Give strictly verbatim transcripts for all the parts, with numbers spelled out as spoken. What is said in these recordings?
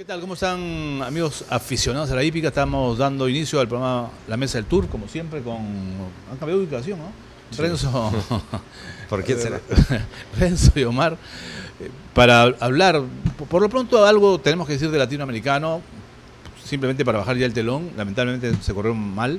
¿Qué tal? ¿Cómo están, amigos aficionados a la hípica? Estamos dando inicio al programa La Mesa del Tour, como siempre, con... Han cambiado de ubicación, ¿no? Sí. Renzo... ¿Por qué será? Renzo y Omar, eh, para hablar, por lo pronto algo tenemos que decir de latinoamericano, simplemente para bajar ya el telón. Lamentablemente se corrió mal.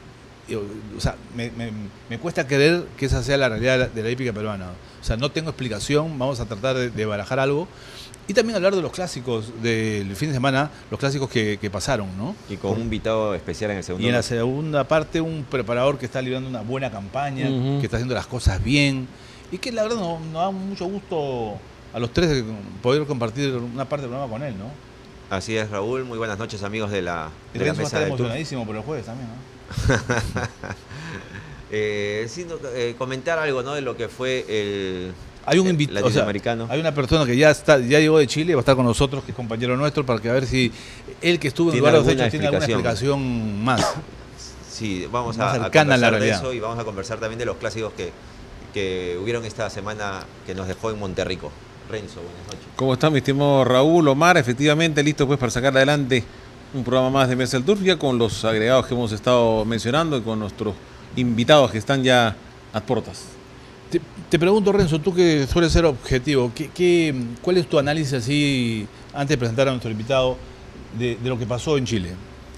O sea, me, me, me cuesta creer que esa sea la realidad de la hípica peruana. O sea, no tengo explicación, vamos a tratar de, de barajar algo. Y también hablar de los clásicos del fin de semana, los clásicos que, que pasaron, ¿no? Y con un invitado especial en el segundo. Y en la segunda parte, un preparador que está liderando una buena campaña, uh-huh. que está haciendo las cosas bien, y que la verdad nos, nos da mucho gusto a los tres poder compartir una parte del programa con él, ¿no? Así es, Raúl. Muy buenas noches, amigos de la, de la mesa. Está emocionadísimo por el jueves también, ¿no? eh, sí, eh, comentar algo, ¿no?, de lo que fue el... Hay un invitado, o sea, hay una persona que ya está, ya llegó de Chile, va a estar con nosotros, que es compañero nuestro, para que a ver si él que estuvo en el lugar de los hechos tiene alguna explicación más. Sí, vamos más a, a conversar la de eso y vamos a conversar también de los clásicos que, que hubieron esta semana que nos dejó en Monterrico. Renzo, buenas noches. ¿Cómo está, mi estimado Raúl, Omar? Efectivamente, listo pues para sacar adelante un programa más de Mesa del Tour, ya con los agregados que hemos estado mencionando y con nuestros invitados que están ya a puertas. Te, te pregunto, Renzo, tú que sueles ser objetivo, ¿qué, qué, ¿cuál es tu análisis así, antes de presentar a nuestro invitado, de, de lo que pasó en Chile?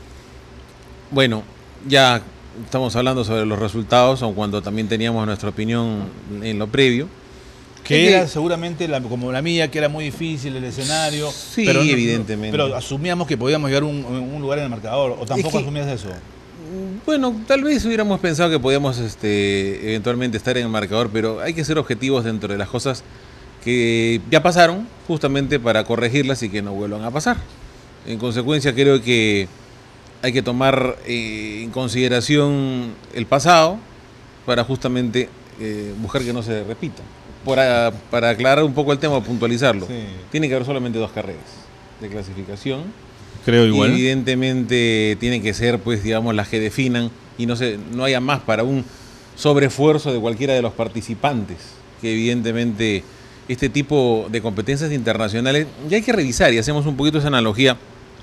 Bueno, ya estamos hablando sobre los resultados, aun cuando también teníamos nuestra opinión en lo previo. Que era seguramente la, como la mía, que era muy difícil el escenario. Sí, pero no, evidentemente. Pero asumíamos que podíamos llegar a un, un lugar en el marcador, o tampoco es que, asumías eso. Bueno, tal vez hubiéramos pensado que podíamos este, eventualmente estar en el marcador, pero hay que ser objetivos dentro de las cosas que ya pasaron, justamente para corregirlas y que no vuelvan a pasar. En consecuencia, creo que hay que tomar eh, en consideración el pasado para justamente eh, buscar que no se repita. Para, para aclarar un poco el tema, puntualizarlo, sí. Tiene que haber solamente dos carreras de clasificación. Creo igual. Y evidentemente tienen que ser, pues, digamos, las que definan y no se, no haya más para un sobreesfuerzo de cualquiera de los participantes, que evidentemente este tipo de competencias internacionales, ya hay que revisar y hacemos un poquito esa analogía.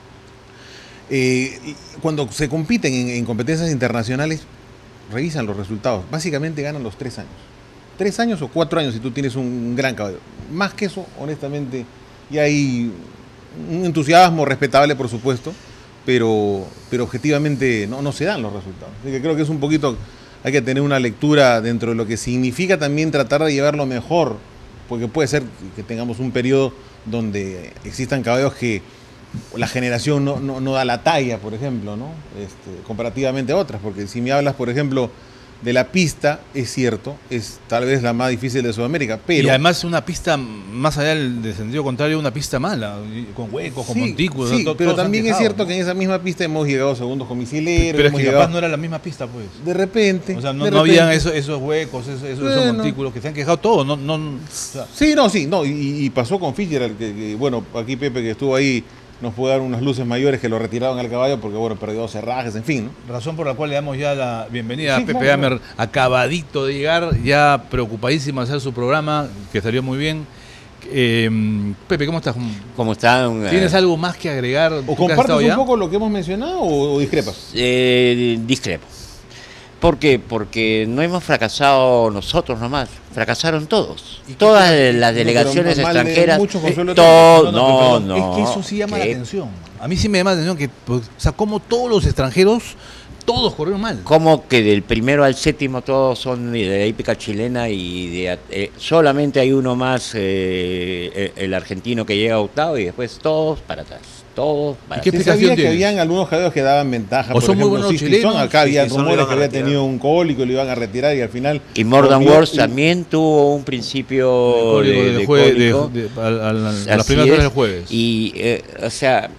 Eh, cuando se compiten en, en competencias internacionales, revisan los resultados, básicamente ganan los tres años. Tres años o cuatro años si tú tienes un gran caballo. Más que eso, honestamente, ya hay un entusiasmo respetable, por supuesto, pero, pero objetivamente no, no se dan los resultados. Así que creo que es un poquito, hay que tener una lectura dentro de lo que significa también tratar de llevarlo mejor, porque puede ser que tengamos un periodo donde existan caballos que la generación no, no, no da la talla, por ejemplo, ¿no? Este, comparativamente a otras, porque si me hablas, por ejemplo, de la pista, es cierto, es tal vez la más difícil de Sudamérica, pero... Y además una pista, más allá del sentido contrario, una pista mala, con huecos, con sí, montículos... Sí, to, pero también quejado, es cierto, ¿no?, que en esa misma pista hemos llegado segundos con misileros... Pero es que llegado... capaz no era la misma pista, pues. De repente... O sea, no, de no repente. habían esos, esos huecos, esos, esos, bueno, esos montículos, que se han quejado todos, no... no o sea. Sí, no, sí, no, y, y pasó con Fitzgerald, que, que, bueno, aquí Pepe, que estuvo ahí, nos puede dar unas luces mayores que lo retiraron al caballo porque, bueno, perdió dos herrajes, en fin, ¿no? Razón por la cual le damos ya la bienvenida sí, a Pepe claro, Amer, claro. acabadito de llegar, ya preocupadísimo de hacer su programa, que salió muy bien. Eh, Pepe, ¿cómo estás? ¿Cómo están? ¿Tienes algo más que agregar? ¿O compartes un poco lo que hemos mencionado o, o discrepas? Eh, discrepo. ¿Por qué? Porque no hemos fracasado nosotros nomás, fracasaron todos. Todas las delegaciones no, extranjeras. Eh, todo, no, no, no. Es que eso sí llama ¿qué? la atención. A mí sí me llama la atención que, pues, o sea, como todos los extranjeros, todos corrieron mal. Como que del primero al séptimo todos son de la hípica chilena y de, eh, solamente hay uno más, eh, el argentino que llega a octavo y después todos para atrás. Todos para ¿Qué explicación que habían algunos caballos que daban ventaja? O por son ejemplo, muy buenos Sixty chilenos. Son, acá había Sixty rumores Son que había tenido un cólico y lo iban a retirar y al final... Y Mordan Wars y... también tuvo un principio de, de, de, de jue... cólico. De, de, a, a, a, a las primeras horas del jueves. Y, eh, o sea,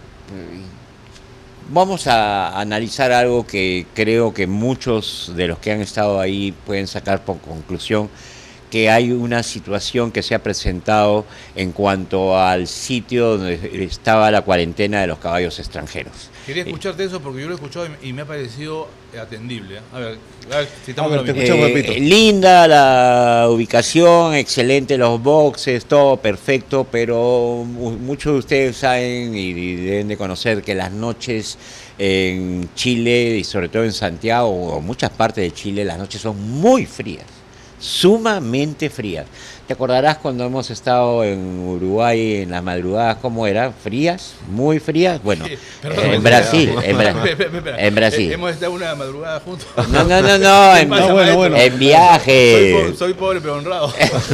vamos a analizar algo que creo que muchos de los que han estado ahí pueden sacar por conclusión, que hay una situación que se ha presentado en cuanto al sitio donde estaba la cuarentena de los caballos extranjeros. Quería escucharte eso porque yo lo he escuchado y me ha parecido atendible. ¿eh? A ver, a ver si estamos A ver, lo te mismo. escuchamos, Eh, Pepito. linda la ubicación, excelente los boxes, todo perfecto, pero mu- muchos de ustedes saben y, y deben de conocer que las noches en Chile y sobre todo en Santiago o muchas partes de Chile, las noches son muy frías, sumamente frías. ¿Te acordarás cuando hemos estado en Uruguay en las madrugadas cómo era? ¿Frías? ¿Muy frías? Bueno, Sí, eh, perdón, en espera, Brasil, en, Bra- espera, espera, espera. en Brasil. Eh, Hemos estado una madrugada juntos. No, no, no, no, en, pasa, No, bueno, maestro? bueno. en Soy, viaje. po- soy pobre pero honrado.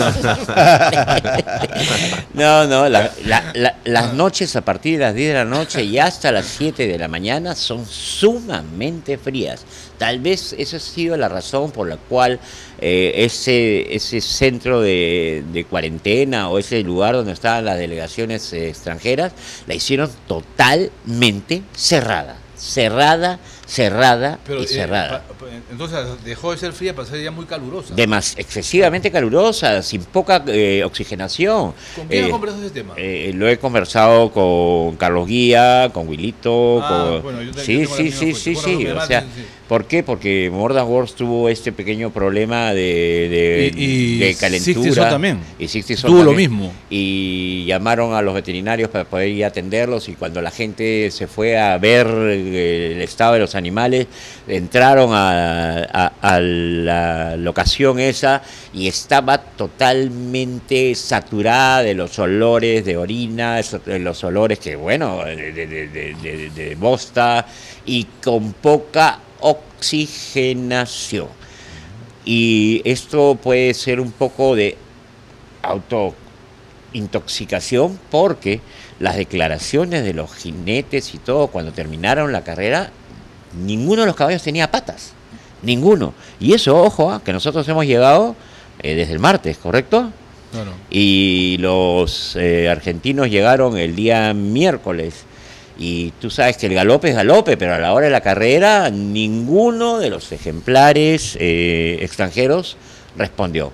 No, no, la- la- la- las noches a partir de las diez de la noche y hasta las siete de la mañana son sumamente frías. Tal vez esa ha sido la razón por la cual eh, ese, ese centro de, de cuarentena o ese lugar donde estaban las delegaciones eh, extranjeras la hicieron totalmente cerrada. Cerrada, cerrada Pero, y eh, cerrada. pa- pa- entonces dejó de ser fría para ser ya muy calurosa. Demas, excesivamente calurosa, sin poca eh, oxigenación. ¿Con quién Eh, has conversado ese tema? Eh, lo he conversado con Carlos Guía, con Wilito, Ah, con... bueno, yo te- sí, yo tengo la sí, misma sí, fuente. sí, Con razón, sí, mi o mamá, sea, sí, sí. ¿por qué? Porque Mordan Wars tuvo este pequeño problema de, de, Y- y de calentura. Sixty Son también. Y Sixty Son Tuvo lo también. mismo. Y llamaron a los veterinarios para poder ir a atenderlos y cuando la gente se fue a ver eh, el estado de los animales, entraron a, a- a la locación esa y estaba totalmente saturada de los olores de orina, eso- de los olores que, bueno, de, de, de, de- de- de bosta y con poca oxigenación. Y esto puede ser un poco de autointoxicación porque las declaraciones de los jinetes y todo cuando terminaron la carrera, ninguno de los caballos tenía patas, ninguno. Y eso, ojo, ah, que nosotros hemos llegado eh, desde el martes, ¿correcto? Claro. Y los eh, argentinos llegaron el día miércoles. Y tú sabes que el galope es galope, pero a la hora de la carrera ninguno de los ejemplares eh, extranjeros respondió.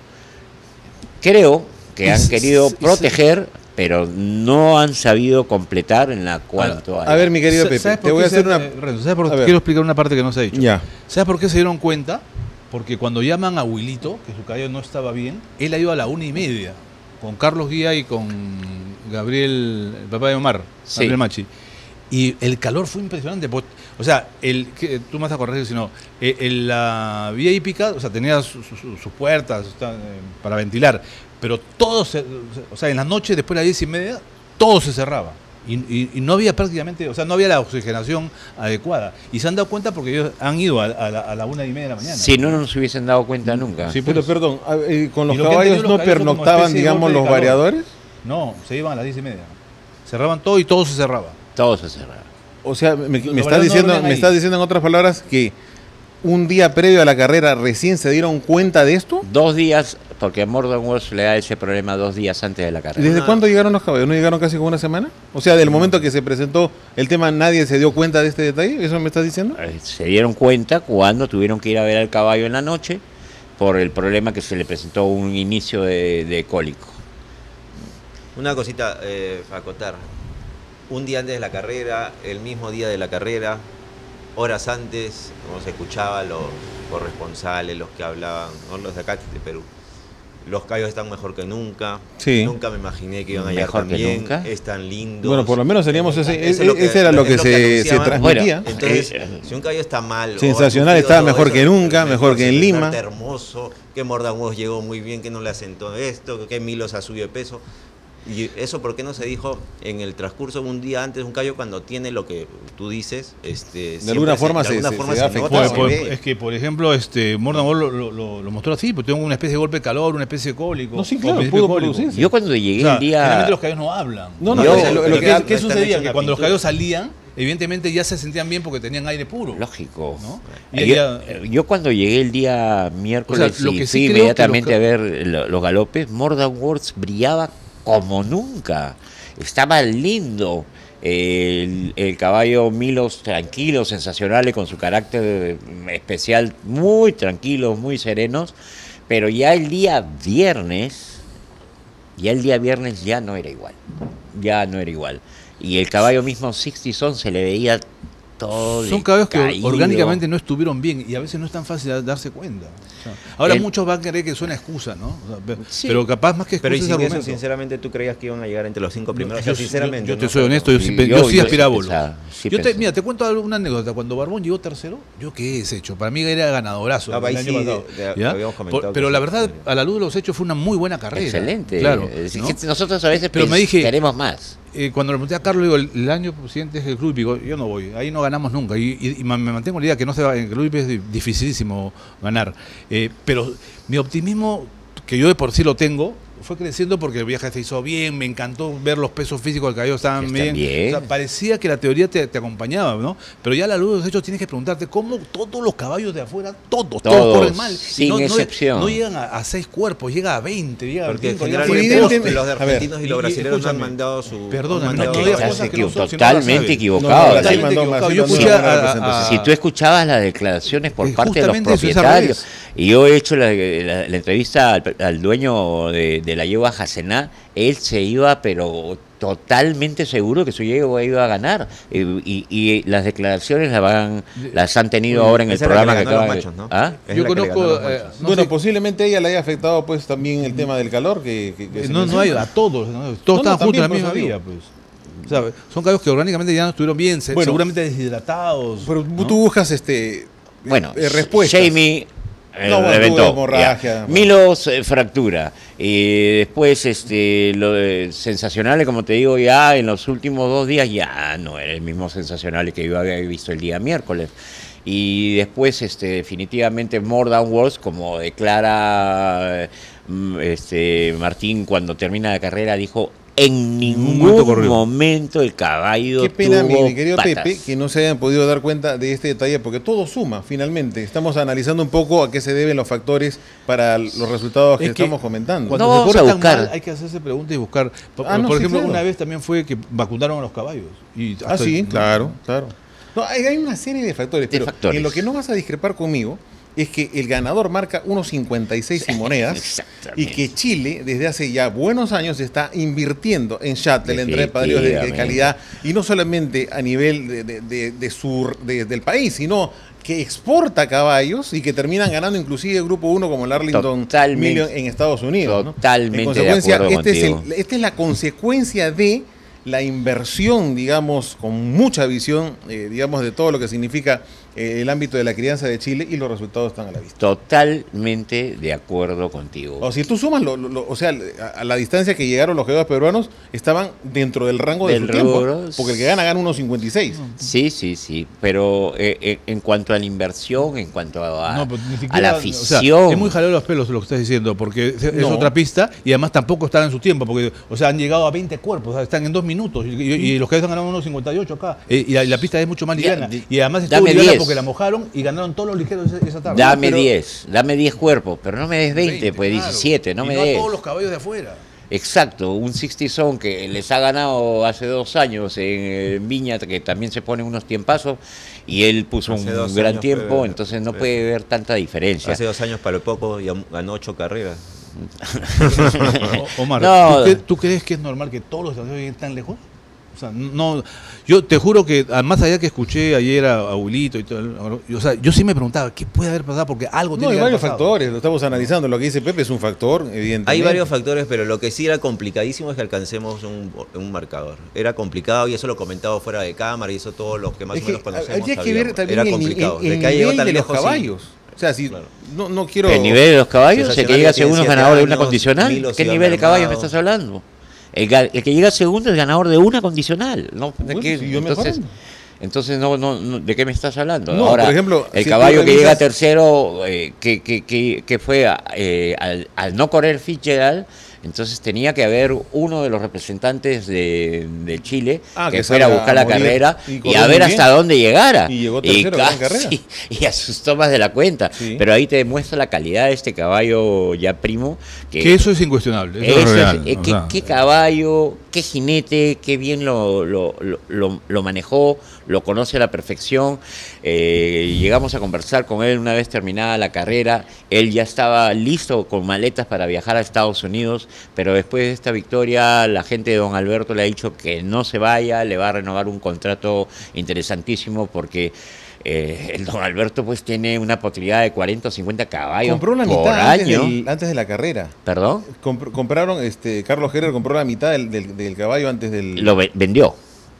Creo que han Y- querido y- proteger, pero no han sabido completar en la cuanto A ver, mi querido Sa- Pepe, ¿sabes te por voy qué a hacer se- una... eh, Renzo, ¿sabes por A qué? ver. Quiero explicar una parte que no se ha dicho. Ya. ¿Sabes por qué se dieron cuenta? Porque cuando llaman a Wilito, que su caballo no estaba bien, él ha ido a la una y media con Carlos Guía y con Gabriel, el papá de Omar, Sí. Gabriel Machi. Y el calor fue impresionante. porque- O sea, el, que, tú me vas a corregir si no. eh, el- la vía hípica, o sea, tenía su- su- su- sus puertas está, eh, para ventilar, pero todo se. O sea, en la noche, después de las diez y media, todo se cerraba. Y, y- y no había prácticamente, o sea, no había la oxigenación adecuada. Y se han dado cuenta porque ellos han ido a, a la, a la una y media de la mañana. Si no, no nos hubiesen dado cuenta nunca. Sí, Pero pues. perdón, a- eh, ¿con los Y lo que han caballos tenido no los caballos son como pernoctaban, especie de digamos, golpe de los calor. variadores? No, se iban a las diez y media. Cerraban todo y todo se cerraba. Todo se cerraba. O sea, me, me Los estás variadores no diciendo, dormían me ahí. estás diciendo en otras palabras que un día previo a la carrera recién se dieron cuenta de esto. Dos días, porque a Mordan Wars le da ese problema dos días antes de la carrera. ¿Desde Una- cuándo llegaron los caballos? ¿No llegaron casi con una semana? O sea, del momento que se presentó el tema, nadie se dio cuenta de este detalle. ¿Eso me estás diciendo? Eh, Se dieron cuenta cuando tuvieron que ir a ver al caballo en la noche por el problema que se le presentó un inicio de, de cólico. Una cosita eh, a acotar. Un día antes de la carrera, el mismo día de la carrera, horas antes, como se escuchaba a los corresponsales, los que hablaban, no los de acá de Perú. Los caballos están mejor que nunca. Sí. Nunca me imaginé que iban a llegar Mejor tan que bien. nunca. Están lindos. Bueno, por lo menos teníamos ese, Eso ese, es lo que- ese era lo es que lo que se, se anunciaban. transmitía. Bueno, Entonces, Eh, si un caballo está mal, o Sensacional, ha estaba sufrido mejor todo que eso, nunca, mejor que en se Lima. presenta hermoso, que Mordan Wars llegó muy bien, que no le asentó esto, que Milos ha subido de peso. Y eso, ¿por qué no se dijo en el transcurso de un día antes un caballo cuando tiene lo que tú dices? Este, De alguna siempre forma de se- alguna se- forma se se, da nota, afectado. se Pues, pues, ve. es que, por ejemplo, este Mordan Wall lo, lo- lo- lo mostró así, pues tengo una especie de golpe de calor, una especie de cólico. No, sí, o claro, principio pudo de cólico. producirse. Yo cuando llegué O sea, el día... generalmente los caballos no hablan. No, no, Yo- lo- lo- pero lo ¿qué, que- qué no están sucedía? hechos en Que la cuando los pintura. caballos salían, evidentemente ya se sentían bien porque tenían aire puro. Lógico. ¿No? Eh, Y Yo, ella- eh, yo cuando llegué el día miércoles O sea, lo y que fui sí creo inmediatamente que a los ver lo- los galopes, Mordan Wars brillaba como nunca. Estaba lindo. El, el caballo Milos tranquilo, sensacional, con su carácter especial, muy tranquilos, muy serenos. Pero ya el día viernes, ya el día viernes ya no era igual. Ya no era igual. Y el caballo mismo Sixty Son se le veía todo Son caballos que decaído. orgánicamente no estuvieron bien y a veces no es tan fácil de darse cuenta. O sea, ahora El- muchos van a creer que suena excusa, ¿no? O sea, pe- Sí. Pero capaz más que excusa Pero y es sin eso, argumento. sinceramente, ¿tú creías que iban a llegar entre los cinco primeros? O Yo, sea, sinceramente. yo- yo te ¿no? soy honesto, yo sí, Sí, pe- yo- yo sí yo aspiraba sí a bolo. pensaba, sí Yo te- pensaba. mira, te cuento algo- una anécdota. Cuando Barbón llegó tercero, ¿yo qué he hecho? Para mí era ganadorazo Ah, el ahí año sí, pasado, de- de- ¿ya? habíamos comentado Por- que pero sí. la verdad, a la luz de los hechos, fue una muy buena carrera. Excelente. Claro. Es ¿no? que nosotros a veces Pero me dije- queremos más. Eh, cuando le pregunté a Carlos, digo, el, el año siguiente es el club, digo, yo no voy, ahí no ganamos nunca. Y, y- y me me mantengo en la idea que no se va, en el club es di- dificilísimo ganar. Eh, pero mi optimismo, que yo de por sí lo tengo, fue creciendo porque el viaje se hizo bien, me encantó ver los pesos físicos del caballo, estaban Están bien. bien. O sea, parecía que la teoría te, te acompañaba, ¿no? Pero ya a la luz de los hechos tienes que preguntarte cómo todos los caballos de afuera, todos, todos, Todos, corren mal. sin no, no- excepción. No, llegan a, a seis cuerpos, llega a veinte, llega a Porque cinco, llega a generalmente seis los, evidentemente- los de a ver, argentinos y y- los y brasileños no han escúchame, mandado su. perdona, han no, mandado no su- digas estás cosas que no equivo- son, si no las totalmente sabes. equivocado. No, no, Brasil Totalmente mandó- equivocado. Brasil Yo mandó escuché una a- buena a- representación. Si tú escuchabas las declaraciones por Eh, parte de los justamente eso es al propietarios, revés. y yo he hecho la, la- la entrevista al, al dueño de, de la yegua Jacená, él se iba, pero totalmente seguro que su yegua iba a ganar. Eh, Y, y las declaraciones las, van, las han tenido ahora en el Esa es la que programa le que ganó a acaban los de- machos, ¿no? ¿Ah? Es Yo la que le ganó a conozco, los eh, machos. no bueno, sé- posiblemente a ella le haya afectado pues también el tema del calor que, que- que se No, no hay menciona. a todos, ¿no? todos No, no, estaban juntos en la también, misma por eso vía, pues. O sea, son caballos que orgánicamente ya no estuvieron bien, se- Bueno, seguramente deshidratados. Pero ¿no? tú buscas este Bueno, eh, respuestas. Jamie eh, No, bueno, reventó. tuvo hemorragia, ya. bueno. Milos eh, fractura. Y después, este, lo de sensacionales, como te digo, ya en los últimos dos días ya no era el mismo sensacional que yo había visto el día miércoles. Y después, este, definitivamente, More Than Words, como declara mm, este, Martín cuando termina la carrera, dijo: en ningún momento corrió. momento el caballo Qué pena, mi, tuvo mi querido patas. Pepe, que no se hayan podido dar cuenta de este detalle, porque todo suma, finalmente. Estamos analizando un poco a qué se deben los factores para los resultados que, Es que estamos comentando. Cuando No se vamos corre a tan buscar. mal, hay que hacerse preguntas y buscar. Por, Ah, no, por sí, ejemplo, claro. una vez también fue que vacunaron a los caballos. Y Ah, hasta- sí, ¿no? claro, claro. No, hay, hay una serie de factores, De pero factores. en lo que no vas a discrepar conmigo es que el ganador marca uno cincuenta y seis y monedas Exactamente. y que Chile desde hace ya buenos años está invirtiendo en shuttle, en repadríos de, de Definitivamente. calidad y no solamente a nivel de, de, de- de su- de- del país, sino que exporta caballos y que terminan ganando inclusive el grupo uno como el Arlington Totalmente. Million en Estados Unidos. ¿no? Totalmente En consecuencia, de acuerdo este es el- contigo. esta es la consecuencia de la inversión, digamos, con mucha visión, eh, digamos, de todo lo que significa eh, el ámbito de la crianza de Chile y los resultados están a la vista. Totalmente de acuerdo contigo. O si tú sumas, lo- lo- lo- o sea, a, a la distancia que llegaron los jugadores peruanos, estaban dentro del rango de Del su tiempo, rubro, porque el que gana gana uno cincuenta y seis. Sí, sí, sí, pero eh, eh, en cuanto a la inversión, en cuanto a, No, pues, ni a siquiera- la o sea, afición, es muy jaleo los pelos lo que estás diciendo, porque es, es No. otra pista y además tampoco están en su tiempo, porque, o sea, han llegado a veinte cuerpos, o sea, están en dos minutos y, y- y los que están ganando uno cincuenta y ocho acá. Eh, y, la, y la pista es mucho más Ya, liviana. di- Y además estuvo dame liviana diez. porque la mojaron y ganaron todos los ligeros esa, esa tarde. dame Pero- diez, dame diez cuerpos, pero no me des veinte, pues claro. diecisiete, no Y me no a des. todos los caballos de afuera. Exacto, un sixty Zone que les ha ganado hace dos años en, en Viña, que también se pone unos tiempazos, y él puso Hace un dos gran años tiempo, fue- entonces no fue- puede haber tanta diferencia. Hace dos años para lo poco y ganó ocho carreras. O- Omar, No. ¿tú, cre- tú crees que es normal que todos los extranjeros lleguen tan lejos? O sea, no, yo te juro que ah, más allá que escuché ayer a Abuelito y todo, el- o sea, yo sí me preguntaba qué puede haber pasado porque algo No, tiene hay que haber varios pasado. factores, lo estamos analizando. Lo que dice Pepe es un factor, evidentemente. Hay varios factores, pero lo que sí era complicadísimo es que alcancemos un, un marcador. Era complicado y eso lo comentaba fuera de cámara y eso todos los que más Es o que menos conocemos habría que ver sabíamos. también Era el, ni- complicado. el- el de que haya llegado nivel tan de los lejos, sí. caballos. O sea, si Claro. no, no quiero... ¿El nivel de los caballos? ¿El que Sensacional llega que tiene segundo es siete ganador de una años, condicional? Milos ¿Qué iba nivel de caballos me mermado. estás hablando? El, ga- el que llega segundo es ganador de una condicional. ¿No? ¿De Bueno, qué? siguió Entonces, mejorando. entonces no, no, no, ¿de qué me estás hablando? No, Ahora, por ejemplo, el si caballo tú que llega revisas- tercero, eh, que, que, que, que fue eh, al, al no correr Fitzgerald, Entonces tenía que haber uno de los representantes de, de Chile Ah, que, que fuera a salga buscar a la morir. carrera Y y, corrió a ver muy hasta bien. dónde llegara. Y llegó tercero, gran carrera. casi- y asustó más de la cuenta. Sí. Pero ahí te demuestra la calidad de este caballo ya primo. Que, Que eso es incuestionable. Eso, eso es es- real. eh, o qué, sea, qué caballo, qué jinete, qué bien lo, lo, lo- lo- lo manejó, lo conoce a la perfección. Eh, llegamos a conversar con él una vez terminada la carrera. Él ya estaba listo con maletas para viajar a Estados Unidos, pero después de esta victoria la gente de Don Alberto le ha dicho que no se vaya, le va a renovar un contrato interesantísimo porque... eh, el Don Alberto pues tiene una posibilidad de cuarenta o cincuenta caballos Compró la por mitad antes, año. del- antes de la carrera. ¿Perdón? Compr- compraron, este, Carlos Herer compró la mitad del, del- del caballo antes del. Lo ve- vendió.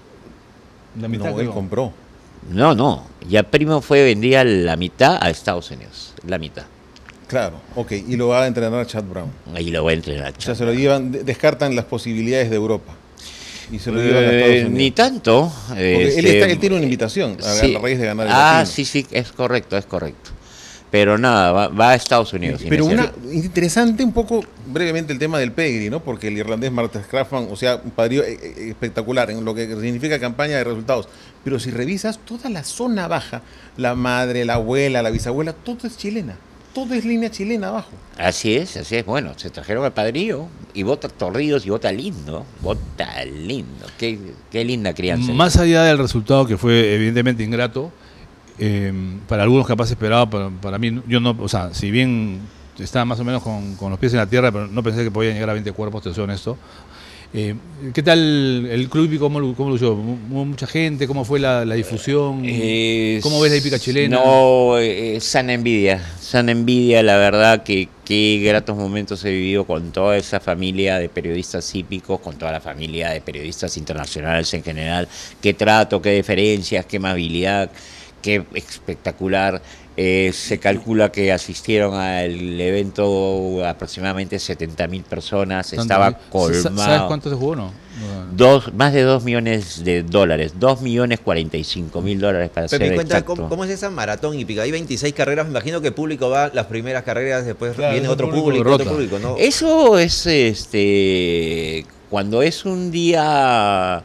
la mitad no, que él no. compró. No, no. Ya Primo fue vendida la mitad a Estados Unidos. La mitad. Claro, ok. Y lo va a entrenar Chad Brown. Ahí lo voy a entrenar. O sea, se lo llevan, de- descartan las posibilidades de Europa. Y se lo llevan a Eh, Estados Unidos. ni tanto. Porque él, este, está- él tiene una invitación a, sí. a raíz de ganar el Ah, latino. sí, sí, es correcto, es correcto. Pero nada, va, va a Estados Unidos. Pero una inicialmente. interesante un poco brevemente el tema del pedigree, ¿no? Porque el irlandés Martha Scrafman, o sea, un padrío eh, eh, espectacular en lo que significa campaña de resultados. Pero si revisas toda la zona baja, la madre, la abuela, la bisabuela, todo es chilena. Todo es línea chilena abajo. Así es, así es. Bueno, se trajeron al padrillo y vota Torrijos y vota lindo. Vota lindo. Qué, qué linda crianza. Más allá del resultado que fue evidentemente ingrato, eh, para algunos capaz esperado, para, para mí, yo no, o sea, si bien estaba más o menos con, con los pies en la tierra, pero no pensé que podían llegar a veinte cuerpos, te soy honesto. Eh, ¿Qué tal el club hípico? ¿Cómo, lo- cómo lo usó? ¿Hubo mucha gente? ¿Cómo fue la, la difusión? Eh, ¿Cómo ves la hípica chilena? No, eh, sana envidia, sana envidia, la verdad que qué gratos momentos he vivido con toda esa familia de periodistas hípicos, con toda la familia de periodistas internacionales en general. Qué trato, qué diferencias, qué amabilidad, qué espectacular. Eh, se calcula que asistieron al evento aproximadamente setenta mil personas, Tanto, estaba ¿sí? colmado. ¿Sabes cuánto se jugó no? No. Dos, más de dos millones de dólares, dos millones cuarenta y cinco mil dólares para Pepe, ser cuenta, exacto. ¿cómo, cómo es esa maratón hípica? Hay veintiséis carreras, me imagino que el público va las primeras carreras, después Claro, viene ese otro público público, otro rota. público, ¿no? Eso es este cuando es un día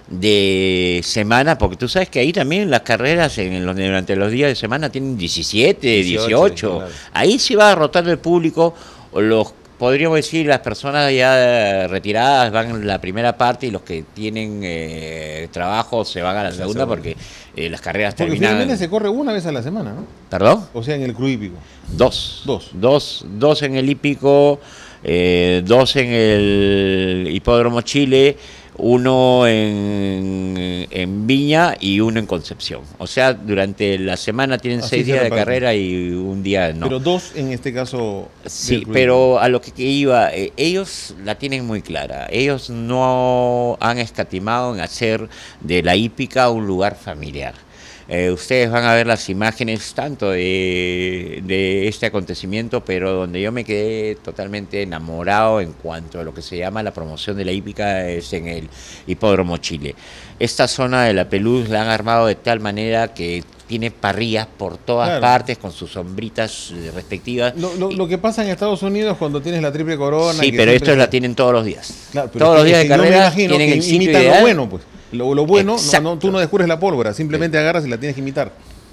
de semana, porque tú sabes que ahí también las carreras en los, durante los días de semana tienen diecisiete, dieciocho, dieciocho. claro. Ahí se va rotando el público, o los podríamos decir las personas ya retiradas van en la primera parte y los que tienen eh, trabajo se van a la, la segunda, segunda. porque eh, las carreras Porque terminan. finalmente se corre una vez a la semana, ¿no? ¿Perdón? O sea, en el club hípico. Dos. Dos. Dos, dos en el hípico, eh, dos en el hipódromo Chile, uno en, en Viña y uno en Concepción. O sea, durante la semana tienen Así seis se días de reparten. carrera y un día no. Pero dos en este caso. Sí, del club pero a lo que que iba, eh, ellos la tienen muy clara. Ellos no han escatimado en hacer de la hípica un lugar familiar. Eh, ustedes van a ver las imágenes tanto de, de este acontecimiento, pero donde yo me quedé totalmente enamorado en cuanto a lo que se llama la promoción de la hípica es en el Hipódromo Chile. Esta zona de la Pelús la han armado de tal manera que tiene parrillas por todas Claro. partes con sus sombritas eh, respectivas. Lo, lo- Y- lo que pasa en Estados Unidos cuando tienes la triple corona. Sí, y que pero siempre estos se- la tienen todos los días. Claro, pero todos es los que días de yo me carrera imagino tienen que el sitio imitan ideal. lo bueno, pues. Lo, lo bueno, no, Exacto. no, tú no descubres la pólvora, simplemente agarras y la tienes que imitar.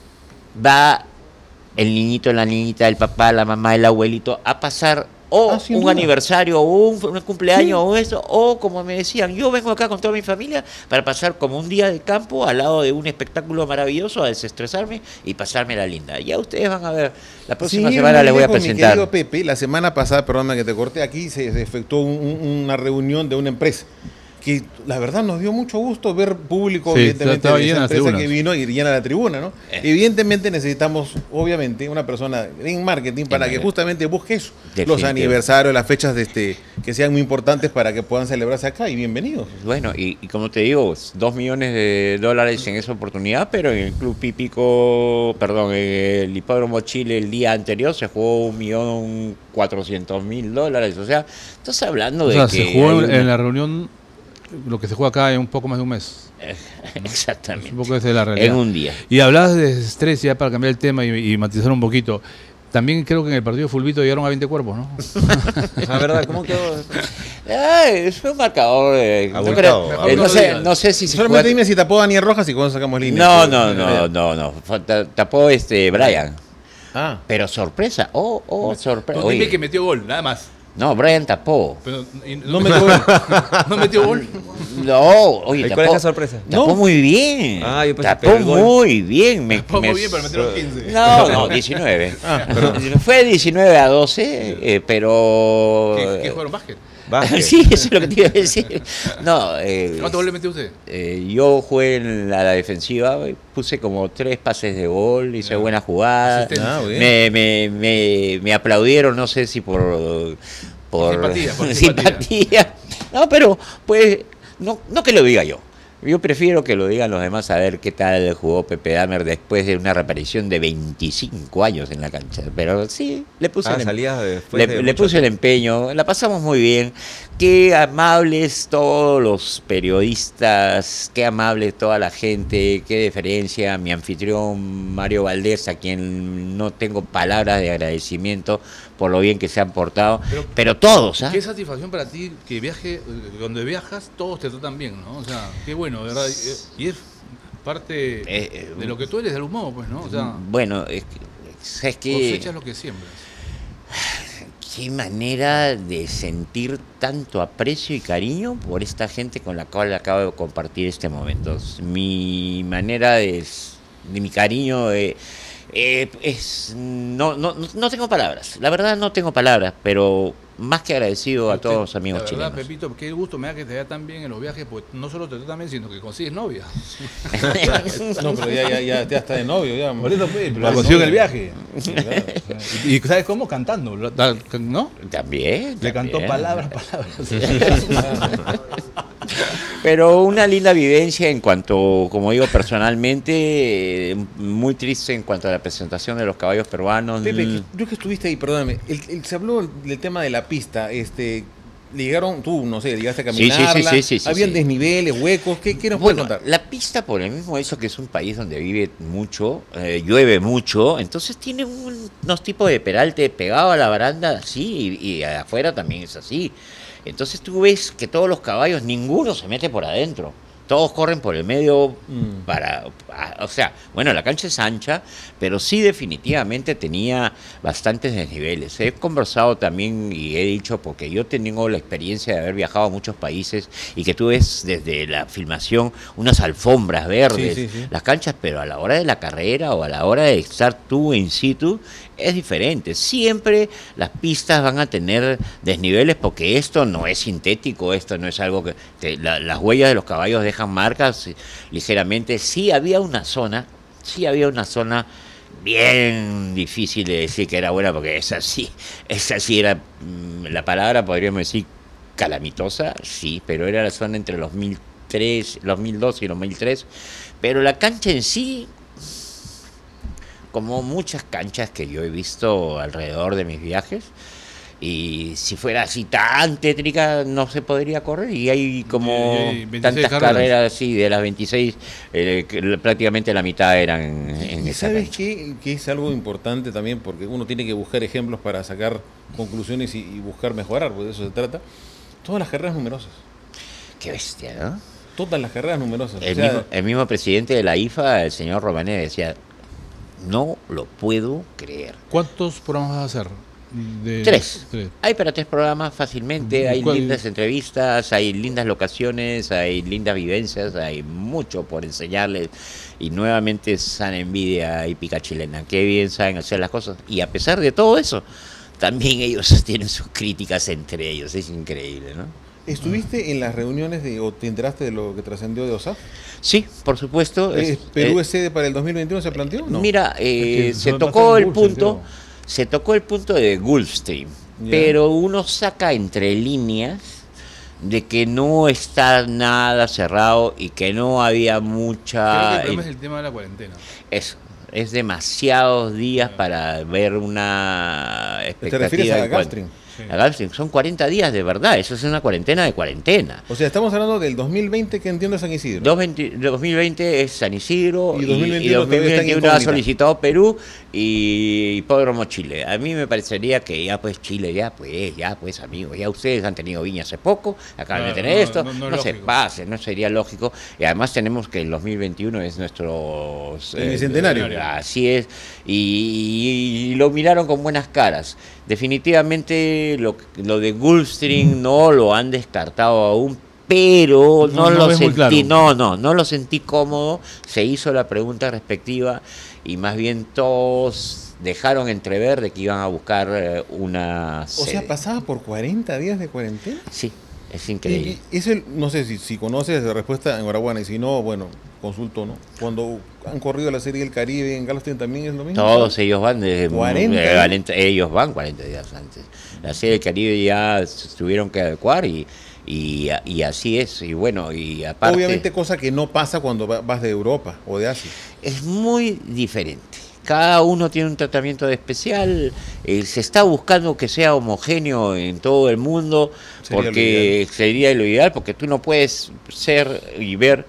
Va el niñito, la niñita, el papá, la mamá, el abuelito a pasar o Ah, sin un duda. aniversario o un, un cumpleaños Sí. o eso, o como me decían, yo vengo acá con toda mi familia para pasar como un día de campo al lado de un espectáculo maravilloso, a desestresarme y pasarme la linda. Ya ustedes van a ver, la próxima Sin ir semana muy les voy a lejos, mi presentar. querido Pepe, la semana pasada, perdóname que te corté, aquí se, se efectuó un- un- una reunión de una empresa que la verdad nos dio mucho gusto ver público, Sí, evidentemente, estaba de esa llena las empresa tribunas. que vino y llena la tribuna, ¿no? Eh. Evidentemente necesitamos, obviamente, una persona en marketing para que marketing. justamente busque eso, los Definitivamente. aniversarios, las fechas de este que sean muy importantes para que puedan celebrarse acá y bienvenidos. Bueno, y, y como te digo, dos millones de dólares en esa oportunidad, pero en el club hípico, perdón, en el Hipódromo Chile el día anterior se jugó un millón cuatrocientos mil dólares. O sea, estás hablando O de sea, que se jugó hay en, una- en la reunión lo que se juega acá en un poco más de un mes. Es Exactamente. un poco desde la realidad. En un día. Y hablabas de estrés, ya para cambiar el tema y, y matizar un poquito. También creo que en el partido de Fulvito llegaron a veinte cuerpos, ¿no? La verdad, ¿cómo quedó? Ay, fue un marcador. Eh, no, Abultado. creo- eh, no sé, no sé si se Solamente puede- dime si tapó Daniel Rojas y cuando sacamos línea. No, no, no, no, no. Fue- ta- Tapó este Brian. Ah, Pero sorpresa. Oh, oh, sorpresa. Tú dime Oye, que metió gol, nada más. no, Brian tapó. Pero, y no me gol. no metió gol. No, oye, ¿Y cuál tapó, es la sorpresa? tapó No. muy bien. Ah, yo pensé que tapó era el gol. muy bien. Me, Tapó me- muy bien, pero metieron quince. No, no, diecinueve. Fue diecinueve a doce, eh, pero... ¿Qué, qué jugaron básquet? Vázquez. Sí, eso es lo que te iba a decir. No, eh, ¿Cuántos goles metió usted? eh, yo jugué en la, la defensiva, eh, puse como tres pases de gol, hice Ya. buena jugada. Asistente. Ah, bien. Me, me, me, me aplaudieron, no sé si por, por Simpatía, por simpatía. No, pero pues no, no que lo diga yo. Yo prefiero que lo digan los demás a ver qué tal jugó Pepe Dahmer después de una reaparición de veinticinco años en la cancha. Pero sí, le puse Ah, el em- salía después le, de le mucho puse el empeño, la pasamos muy bien. Qué amables todos los periodistas, qué amable toda la gente, qué deferencia. Mi anfitrión Mario Valdés, a quien no tengo palabras de agradecimiento por lo bien que se han portado, pero, Pero- todos, ¿ah? Qué satisfacción para ti que viaje, eh, donde viajas todos te tratan bien, ¿no? O sea, qué bueno, ¿verdad? Y, y es parte Eh, eh, de lo que tú eres, del humor, pues, ¿no? O sea, Bueno, es que, ¿sabes qué? cosechas lo que siembras. Qué manera de sentir tanto aprecio y cariño por esta gente con la cual acabo de compartir este momento. Mi manera de, de mi cariño eh, eh, es no, no, no no tengo palabras. La verdad no tengo palabras, pero más que agradecido a Usted, todos los amigos la verdad, chilenos. Pepito, qué gusto me da que te vaya tan bien en los viajes, pues no solo te tratan bien, sino que consigues novia. no, pero ya, ya, ya, ya está de novio. Ya. Por eso, pues, la Por consiguió en el novio. viaje. Sí, claro. Y, y ¿sabes cómo? Cantando, ¿no? También. Le cantó también. palabras, palabras. Pero una linda vivencia en cuanto, como digo, personalmente, eh, muy triste en cuanto a la presentación de los caballos peruanos. Pepe, que- yo que estuviste ahí, perdóname, el, el- se habló del tema de la pista, este, le llegaron, tú, no sé, llegaste a Sí, sí, sí, caminarla, sí, sí, sí, habían sí. desniveles, huecos, ¿qué, qué nos puedes Bueno, contar? la pista, por el mismo eso que es un país donde vive mucho, eh, llueve mucho, entonces tiene un- unos tipos de peralte pegado a la baranda así, y, y afuera también es así. Entonces tú ves que todos los caballos, ninguno se mete por adentro. Todos corren por el medio Mm. para, a- o sea, bueno, la cancha es ancha, pero sí definitivamente tenía bastantes desniveles. He conversado también y he dicho, porque yo tengo la experiencia de haber viajado a muchos países y que tú ves desde la filmación unas alfombras verdes, Sí, sí, sí. las canchas, pero a la hora de la carrera o a la hora de estar tú in situ es diferente. Siempre las pistas van a tener desniveles porque esto no es sintético, esto no es algo que... te- la- las huellas de los caballos dejan marcas eh, ligeramente. Sí había una zona, sí había una zona bien difícil de decir que era buena porque esa sí, esa sí era, mm, la palabra podríamos decir calamitosa, sí, pero era la zona entre los mil tres, los mil dos y los mil tres, pero la cancha en sí, como muchas canchas que yo he visto alrededor de mis viajes, y si fuera así tan tétrica no se podría correr, y hay como Y hay veintiséis tantas carreras. carreras así, de las veintiséis, eh, que l- prácticamente la mitad eran en ¿Y esa sabes cancha. qué? Que es algo importante también, porque uno tiene que buscar ejemplos para sacar conclusiones y, y buscar mejorar, porque de eso se trata. Todas las carreras numerosas, Qué bestia, ¿no? todas las carreras numerosas. El, o sea, mismo, el mismo presidente de la I F A, el señor Romané, decía, no lo puedo creer. ¿Cuántos programas vas a hacer? De- Tres. Tres. Hay para tres programas fácilmente, hay ¿Cuál? lindas entrevistas, hay lindas locaciones, hay lindas vivencias, hay mucho por enseñarles. Y nuevamente sana envidia hípica chilena, qué bien saben hacer las cosas. Y a pesar de todo eso, también ellos tienen sus críticas entre ellos, es increíble, ¿no? ¿estuviste en las reuniones de, o te enteraste de lo que trascendió de O S A F? Sí, por supuesto. Eh, es- ¿Perú eh, es sede para el dos mil veintiuno se planteó o no? Mira, eh, Es que se va a tocó ser el Gulf, punto, creo. se tocó el punto de Gulfstream, Ya. pero uno saca entre líneas de que no está nada cerrado y que no había Creo que mucha... el problema es el tema de la cuarentena. Eso, es demasiados días para ver una ¿Te expectativa. refieres a en cuanto- Gulfstream? Sí. Acá son cuarenta días de verdad, eso es una cuarentena de cuarentena. O sea, estamos hablando del dos mil veinte, que entiendo es San Isidro. dos mil veinte es San Isidro y dos mil veintiuno, y dos mil veintiuno ha solicitado Perú y Hipódromo Chile. A mí me parecería que ya pues Chile, ya pues, ya pues amigos, ya ustedes han tenido Viña hace poco, acaban no, de tener no, esto, no, no, no no se pase, no sería lógico. Y además tenemos que el dos mil veintiuno es nuestro el bicentenario. Eh, así es, y, y lo miraron con buenas caras. Definitivamente lo, lo de Gulfstream no lo han descartado aún, pero no, no lo es muy sentí, claro. no, no, no lo sentí cómodo. Se hizo la pregunta respectiva y más bien todos dejaron entrever de que iban a buscar eh, una O sede. sea, pasaba por cuarenta días de cuarentena. Sí, es increíble. Y, y es el, no sé si, si conoces la respuesta, enhorabuena, y si no, bueno, consulto, ¿no? Cuando han corrido la Serie del Caribe en Galveston también es lo mismo. Todos ellos van desde cuarenta eh, cuarenta, ellos van cuarenta días antes. La Serie del Caribe ya se tuvieron que adecuar y, y, y así es. Y bueno, y aparte. Obviamente, cosa que no pasa cuando va- vas de Europa o de Asia. Es muy diferente. Cada uno tiene un tratamiento especial. Eh, se está buscando que sea homogéneo en todo el mundo, Sería porque lo sería lo ideal, porque tú no puedes ser y ver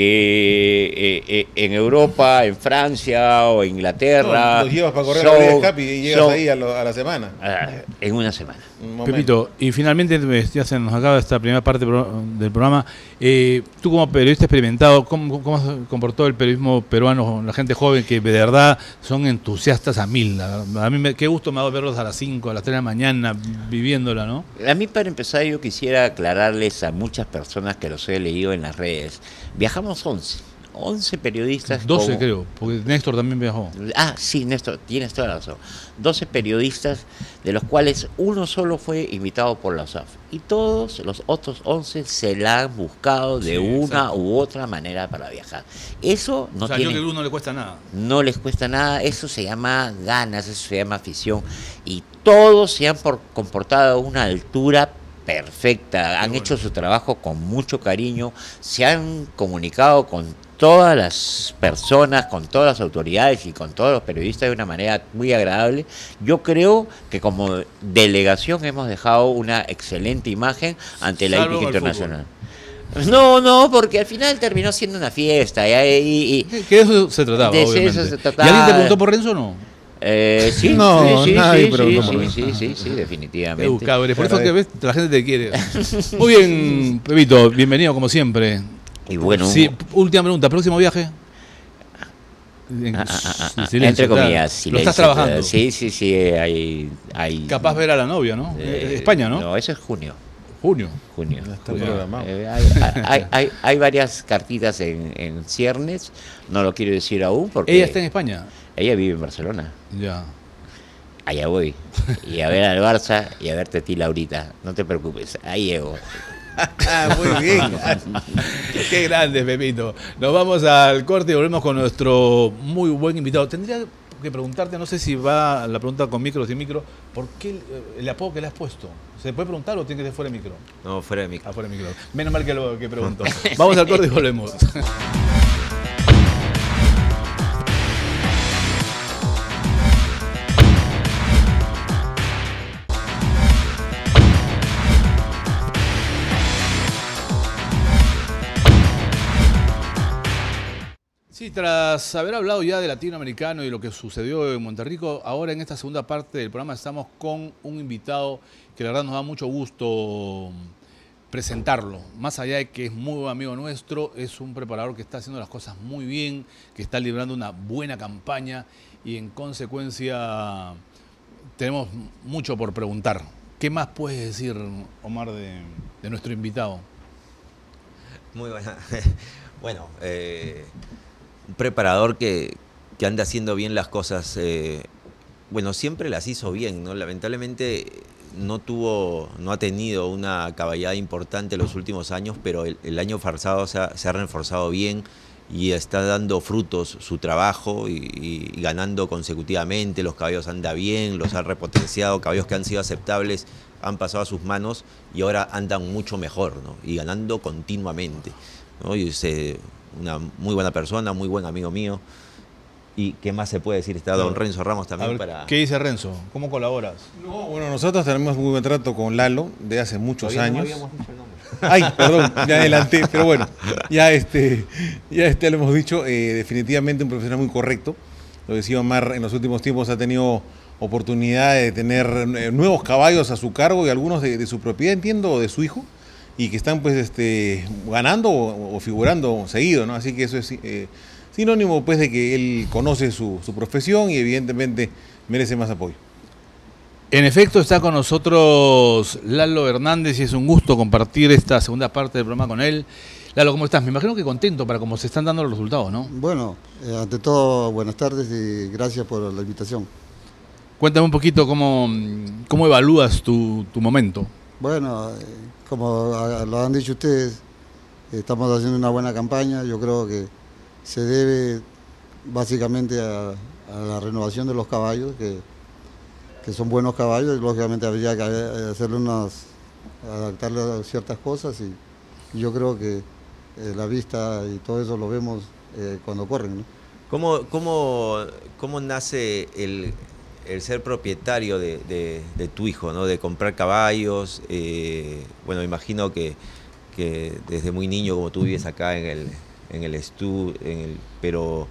que eh, eh, en Europa, en Francia o Inglaterra... No, los llevas para correr son- la Vía Escape y llegas son- ahí a, lo- a la semana. ah, en una semana. Un momento. Pepito, y finalmente eh, ya se nos acaba esta primera parte pro- del programa. Eh, tú como periodista experimentado, ¿cómo, ¿cómo se comportó el periodismo peruano, la gente joven que de verdad son entusiastas a mil? La verdad? A mí me, qué gusto me ha dado verlos a las cinco, a las tres de la mañana viviéndola, ¿no? A mí, para empezar, yo quisiera aclararles a muchas personas que los he leído en las redes. Viajamos once, once periodistas. doce como- creo, porque Néstor también viajó. Ah, sí, Néstor, tienes toda la razón. doce periodistas, de los cuales uno solo fue invitado por la U S A F. Y todos los otros once se la han buscado de Sí, una exacto. u otra manera para viajar. Eso no o sea, tiene... yo que a uno no le cuesta nada. No les cuesta nada, eso se llama ganas, eso se llama afición. Y todos se han por- comportado a una altura perfecta, han bueno. hecho su trabajo con mucho cariño, se han comunicado con todas las personas, con todas las autoridades y con todos los periodistas de una manera muy agradable. Yo creo que como delegación hemos dejado una excelente imagen ante la Salvo hípica el internacional. No, no, porque al final terminó siendo una fiesta. Y, y- y- Que que de eso se trataba, De eso obviamente. se trataba. ¿Y alguien te preguntó por Renzo o no? Eh, sí, No, sí, sí, nadie sí, preguntó sí, por sí, eso. sí, sí, sí, Qué definitivamente. buscado eres. Por Te eso que ves, la gente te quiere. Muy bien, Pepito, bienvenido como siempre. Y bueno, Sí, última pregunta, ¿próximo viaje? En- ah, ah, ah, ah, silencio, entre comillas, claro. silencio, Lo estás trabajando. Sí, sí, sí, hay... hay Capaz ver a la novia, ¿no? eh, España, ¿no? No, eso es junio. Junio. Junio. Ya está junio. programado. Eh, hay, hay, hay, hay varias cartitas en, en ciernes, no lo quiero decir aún porque Ella está en España. ella vive en Barcelona. Ya. Allá voy. Y a ver al Barça y a verte a ti, Laurita. No te preocupes, ahí llego. Ah, muy bien. Qué grande, Pepito. Nos vamos al corte y volvemos con nuestro muy buen invitado. Tendría que preguntarte, no sé si va la pregunta con micro o sin micro, ¿por qué el, el apodo que le has puesto? ¿Se puede preguntar o tiene que ser fuera de micro? No, fuera de mi Ah, fuera de micro. Menos mal que lo que pregunto. Vamos al corte y volvemos. Sí, tras haber hablado ya de latinoamericano y lo que sucedió en Monterrico, ahora en esta segunda parte del programa estamos con un invitado que la verdad nos da mucho gusto presentarlo. Más allá de que es muy buen amigo nuestro, es un preparador que está haciendo las cosas muy bien, que está librando una buena campaña y en consecuencia tenemos mucho por preguntar. ¿Qué más puedes decir, Omar, de, de nuestro invitado? Muy buena. Bueno, eh, un preparador que, que anda haciendo bien las cosas. Eh, bueno, siempre las hizo bien, ¿no? Lamentablemente no tuvo, no ha tenido una caballada importante en los últimos años, pero el, el año pasado se ha, se ha reforzado bien y está dando frutos su trabajo y, y, y ganando consecutivamente. Los caballos anda bien, los ha repotenciado, caballos que han sido aceptables han pasado a sus manos y ahora andan mucho mejor, ¿no? Y ganando continuamente, ¿no? Y es eh, una muy buena persona, muy buen amigo mío. ¿Y qué más se puede decir? Está don Renzo Ramos A también ver, para... ¿qué dice Renzo? ¿Cómo colaboras? No, bueno, nosotros tenemos muy buen trato con Lalo de hace muchos Todavía no años. habíamos dicho el nombre. Ay, perdón, ya adelanté, pero bueno, ya este, ya este lo hemos dicho, eh, definitivamente un profesional muy correcto. Lo decía Omar, en los últimos tiempos ha tenido oportunidad de tener eh, nuevos caballos a su cargo y algunos de, de su propiedad, entiendo, o de su hijo, y que están pues este, ganando o, o figurando seguido, ¿no? Así que eso es eh, sinónimo pues de que él conoce su, su profesión y evidentemente merece más apoyo. En efecto, está con nosotros Lalo Hernández y es un gusto compartir esta segunda parte del programa con él. Lalo, ¿cómo estás? Me imagino que contento para cómo se están dando los resultados, ¿no? Bueno, eh, ante todo, buenas tardes y gracias por la invitación. Cuéntame un poquito cómo, cómo evalúas tu, tu momento. Bueno, eh, como a- lo han dicho ustedes, eh, estamos haciendo una buena campaña. Yo creo que se debe básicamente a, a la renovación de los caballos, que, que son buenos caballos, y lógicamente habría que eh, hacerle unas, adaptarle a ciertas cosas, y, y yo creo que eh, la vista y todo eso lo vemos eh, cuando corren, ¿no? ¿Cómo, cómo, cómo nace el, el ser propietario de, de- de tu hijo, ¿no? De comprar caballos? Eh, bueno, imagino que, que desde muy niño, como tú vives acá en el, en el estu, en el, pero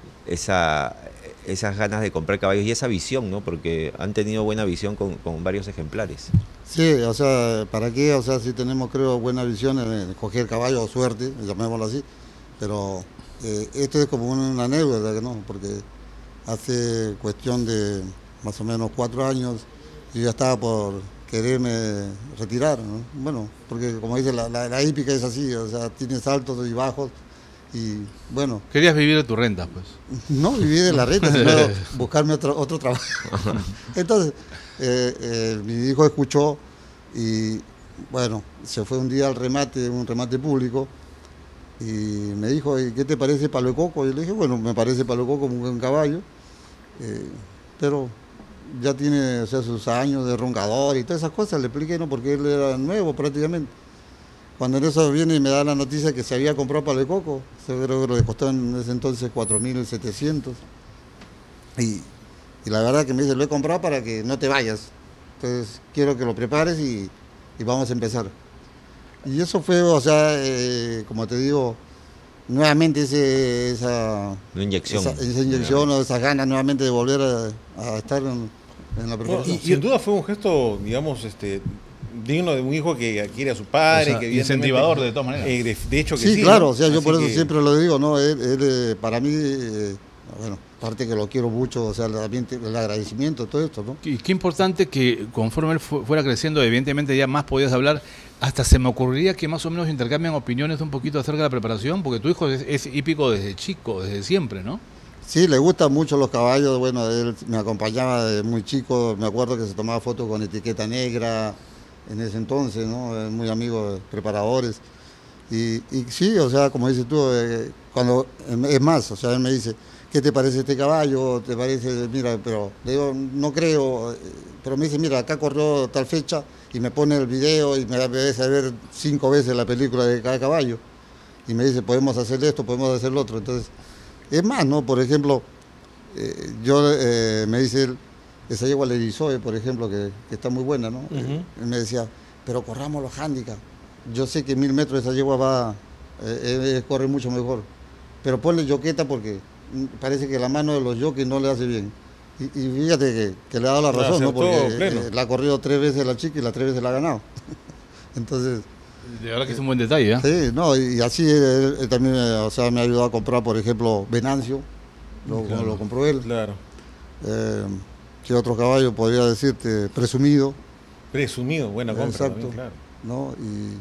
esa, esas ganas de comprar caballos y esa visión, ¿no? Porque han tenido buena visión con, con varios ejemplares. Sí, o sea, ¿para qué? O sea, sí tenemos, creo, buena visión en en escoger caballo o suerte, llamémoslo así, pero eh, esto es como una, una anécdota, ¿no? Porque hace cuestión de más o menos cuatro años yo ya estaba por quererme retirar, ¿no? Bueno, porque como dice, la, la, la hípica es así, o sea, tienes altos y bajos, y bueno, Querías vivir de tus rentas, pues. no vivir de la renta, sino buscarme otro, otro trabajo. Entonces, eh, eh, mi hijo escuchó y, bueno, se fue un día al remate, un remate público, y me dijo, ¿y qué te parece Palo de Coco? Y le dije, bueno, me parece Palo de Coco un buen caballo, eh, pero ya tiene, o sea, sus años de roncador y todas esas cosas, le expliqué, ¿no? Porque él era nuevo prácticamente. Cuando en eso viene y me da la noticia que se había comprado Palo de Coco, se creo que le costó en ese entonces cuatro mil setecientos. Y, y la verdad que me dice, lo he comprado para que no te vayas. Entonces quiero que lo prepares y, y vamos a empezar. Y eso fue, o sea, eh, como te digo, nuevamente ese, esa, Una inyección. esa, esa inyección o esas ganas nuevamente de volver a, a estar en, en la Bueno, preparación. y, sin duda fue un gesto, digamos, este, digno de un hijo que quiere a su padre, O sea, que evidentemente- incentivador de todas maneras. Eh, de, de hecho que Sí, sí. claro, ¿no? o sea, yo Así por eso que- siempre lo digo, ¿no? Él, él, eh, para mí, eh, bueno, aparte que lo quiero mucho, o sea, también te- el agradecimiento, todo esto, ¿no? Y qué importante que conforme él fu- fuera creciendo, evidentemente ya más podías hablar. Hasta se me ocurriría que más o menos intercambian opiniones un poquito acerca de la preparación, porque tu hijo es, es hípico desde chico, desde siempre, ¿no? Sí, le gustan mucho los caballos, bueno, él me acompañaba de muy chico, me acuerdo que se tomaba fotos con etiqueta negra en ese entonces, ¿no? Eh, Muy amigo de preparadores. Y, y sí, o sea, como dices tú, eh, cuando, es más, o sea, él me dice, ¿qué te parece este caballo? ¿Te parece? Mira, pero le digo, no creo, eh, pero me dice, mira, acá corrió tal fecha, y me pone el video y me hace ver cinco veces la película de cada caballo. Y me dice, podemos hacer esto, podemos hacer lo otro. Entonces, es más, ¿no? Por ejemplo, eh, yo eh, me dice él, esa yegua Lerizoe, por ejemplo, que, que está muy buena, ¿no? Ujú. Eh, él me decía, pero corramos los handicaps. Yo sé que mil metros esa yegua va, eh, eh, corre mucho mejor. Pero ponle yoqueta porque mm, parece que la mano de los jockeys no le hace bien. Y, y fíjate que, que le ha dado la La razón, ¿no? acertó Porque pleno. eh, la ha corrido tres veces la chica y las tres veces la ha ganado. Entonces, De verdad que es un buen detalle, ¿eh? sí, no, y, y así él, él también, eh, o sea, me ha ayudado a comprar, por ejemplo, Venancio, lo, Claro. lo compró él. Claro. Eh, ¿Qué otro caballo podría decirte? Presumido, Presumido, buena compra Exacto. también, claro. ¿no?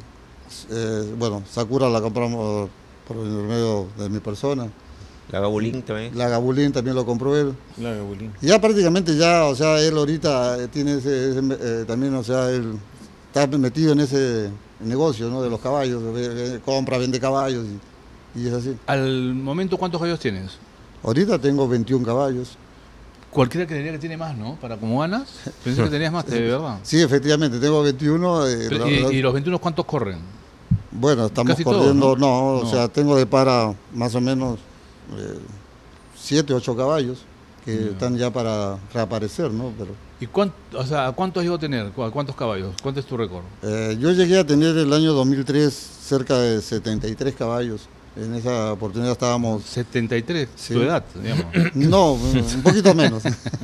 Y eh, bueno, Sakura la compramos por el medio de mi persona. La Gabulín también. La Gabulín también lo compró él. La Gabulín. Y ya prácticamente ya, o sea, él ahorita eh, tiene ese, ese, eh, también, o sea, él está metido en ese negocio, ¿no? De los caballos, ve- ve- compra, vende caballos y, y es así. Al momento, ¿cuántos caballos tienes? Ahorita tengo veintiún caballos. Cualquiera creería que tiene más, ¿no? Para como ganas, pensé que tenías más, de verdad. Sí, efectivamente, tengo veintiuno. eh, Pero, la- y, la- y los veintiuno cuántos corren? bueno, estamos casi todos, corriendo, ¿no? no, o No. sea, tengo de para más o menos eh, siete, ocho caballos que Ya. están ya para reaparecer, ¿no? Pero ¿Y cuánto, o sea, cuántos llegó a tener? ¿Cu- ¿Cuántos caballos? ¿Cuánto es tu récord? eh, yo llegué a tener el año dos mil tres cerca de setenta y tres caballos. En esa oportunidad estábamos... setenta y tres, Sí. tu edad, digamos. No, un poquito menos.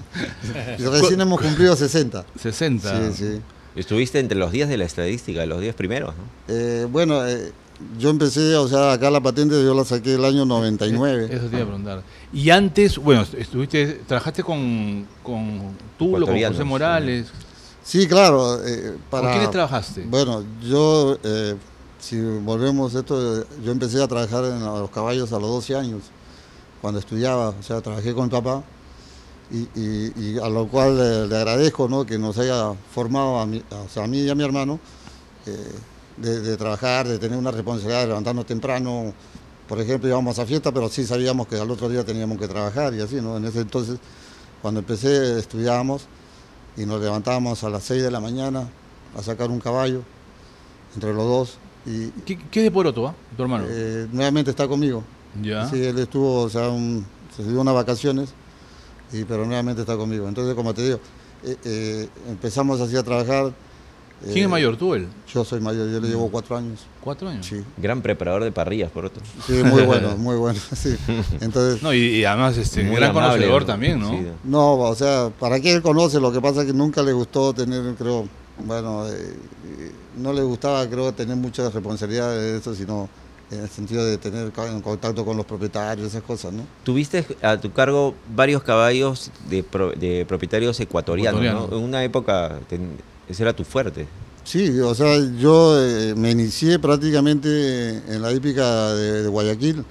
Recién hemos cumplido sesenta. sesenta. Sí, sí. Estuviste entre los diez de la estadística, los diez primeros, ¿no? Eh, bueno, eh, yo empecé, o sea, acá la patente yo la saqué el año noventa y nueve. Eso te iba a preguntar. Y antes, bueno, estuviste, trabajaste con, con Tulo, con Ecuatorianos, José Morales. Sí, claro. eh, para, ¿Con quiénes trabajaste? Bueno, yo, eh, si volvemos a esto, eh, yo empecé a trabajar en los caballos a los doce años, cuando estudiaba, o sea, trabajé con mi papá, y, y- y a lo cual le, le agradezco, ¿no?, que nos haya formado a mí, o sea, a mí y a mi hermano, eh, de, de trabajar, de tener una responsabilidad, de levantarnos temprano. Por ejemplo, íbamos a fiesta, pero sí sabíamos que al otro día teníamos que trabajar y así, ¿no? En ese entonces, cuando empecé, estudiábamos y nos levantábamos a las seis de la mañana a sacar un caballo entre los dos. Y ¿Qué, qué de Poroto, ah? Tu hermano. eh, nuevamente está conmigo. Ya. Sí, él estuvo, o sea, un- se dio unas vacaciones, y, pero nuevamente está conmigo. Entonces, como te digo, eh, eh, empezamos así a trabajar. ¿Quién eh, es mayor, tú o él? Yo soy mayor, yo le llevo cuatro años. ¿Cuatro años? Sí, Gran preparador de parrillas, por otro. sí, muy bueno, muy bueno. Sí. Entonces, No, y, y además, este, Muy gran amable, conocedor ¿no? también, ¿no? Sí, no, o sea, ¿para qué él conoce? Lo que pasa es que nunca le gustó tener, creo, bueno, eh, eh, no le gustaba, creo, tener muchas responsabilidades de eso, sino en el sentido de tener ca- en contacto con los propietarios, esas cosas, ¿no? Tuviste a tu cargo varios caballos de, pro- de propietarios ecuatorianos, Ecuatorianos. ¿no? En una época, ten- ese era tu fuerte. Sí, o sea, yo eh, me inicié prácticamente en la hípica de, de Guayaquil,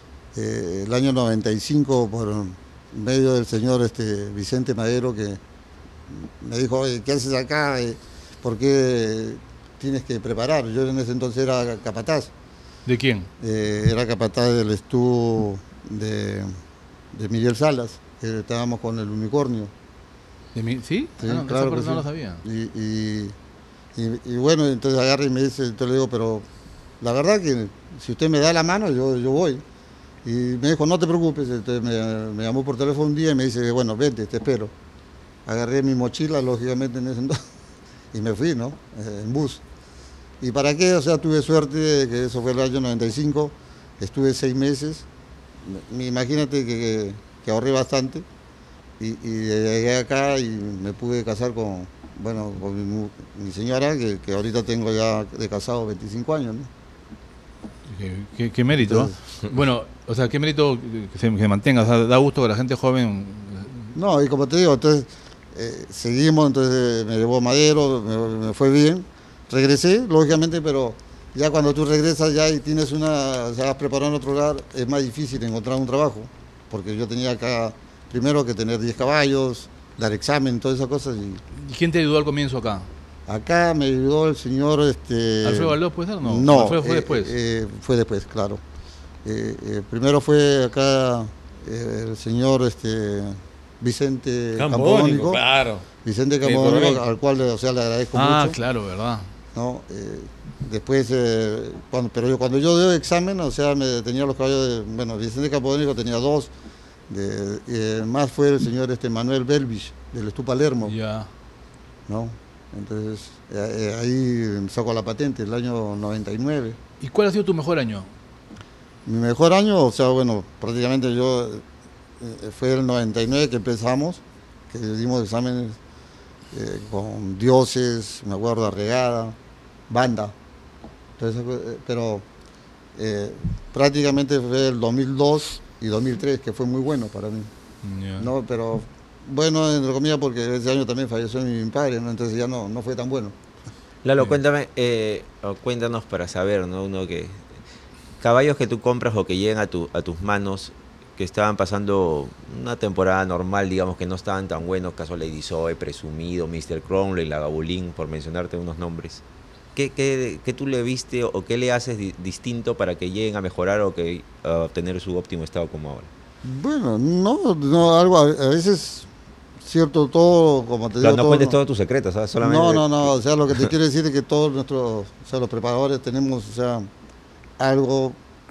eh, el año noventa y cinco, por medio del señor este, Vicente Madero, que me dijo, oye, ¿qué haces acá? Eh, ¿Por qué tienes que preparar? Yo en ese entonces era capataz, ¿De quién? eh, era capataz del estuvo de, de Miguel Salas, que estábamos con el unicornio. ¿De mí? ¿Sí? Sí, Ah, no, claro esa que parte no sí. lo sabía. Y, y- y- y bueno, entonces agarra y me dice, entonces le digo, pero la verdad que si usted me da la mano, yo, yo voy. Y me dijo, no te preocupes. Entonces me, me llamó por teléfono un día y me dice, bueno, vente, te espero. Agarré mi mochila, lógicamente, en ese entonces, y me fui, ¿no? Eh, En bus. ¿Y para qué? O sea, tuve suerte, de que eso fue el año noventa y cinco, estuve seis meses. Me- Imagínate que, que ahorré bastante. Y, y llegué acá y me pude casar con, bueno, con mi, mu- mi señora, que, que ahorita tengo ya de casado veinticinco años, ¿no? Qué, qué- qué mérito. ¿eh? Bueno, o sea, qué mérito que se, que se mantenga. O sea, da gusto que la gente joven. No, y como te digo, entonces eh, seguimos, entonces me llevó Madero, me, me fue bien. Regresé, lógicamente, pero ya cuando tú regresas ya y tienes una, o sea, has preparado en otro lugar, es más difícil encontrar un trabajo, porque yo tenía acá primero que tener diez caballos, dar examen, todas esas cosas. Y ¿Y quién te ayudó al comienzo acá? acá me ayudó el señor... Este, ¿Alfredo Valdós puede ser? No, No, Alfredo fue eh, después. eh, fue después, claro. Eh, eh, primero fue acá eh, el señor este, Vicente Campodónico, Campodónico. claro. Vicente De Campodónico, Coronel. al cual o sea, le agradezco ah, mucho. claro, ¿verdad? ¿No? Eh, después, eh, cuando, pero yo, cuando yo doy examen, o sea, me tenía los caballos de, bueno, Vicente Campodónico tenía dos, de, eh, más fue el señor este Manuel Belvich, del Estú Palermo, Ya. ¿no? Entonces, eh, eh, ahí saco la patente, el año noventa y nueve. ¿Y cuál ha sido tu mejor año? Mi mejor año, o sea, bueno, prácticamente yo, eh, fue el noventa y nueve que empezamos, que dimos exámenes eh, con Dioses, me acuerdo, Arregada, Banda. Entonces, eh, pero eh, prácticamente fue el dos mil dos y dos mil tres, que fue muy bueno para mí. Ya. No, pero bueno, entre comillas, porque ese año también falleció mi padre, ¿no? Entonces ya no, no fue tan bueno. Lalo, Sí. cuéntame, eh, o cuéntanos para saber, ¿no? Uno que caballos que tú compras o que llegan a, tu, a tus manos, que estaban pasando una temporada normal, digamos que no estaban tan buenos, caso Lady Zoe, Presumido, mister Cromley, Lagavulín, por mencionarte unos nombres. ¿Qué, qué, qué tú le viste o qué le haces di- distinto para que lleguen a mejorar o que a obtener su óptimo estado como ahora? Bueno, no, no, algo, a, a veces, cierto, todo, como te Claro, digo, no todo, cuentes todos tus secretos, ¿sabes? Solamente... No, no, no, o sea, lo que te quiero decir es que todos nuestros, o sea, los preparadores tenemos, o sea, algo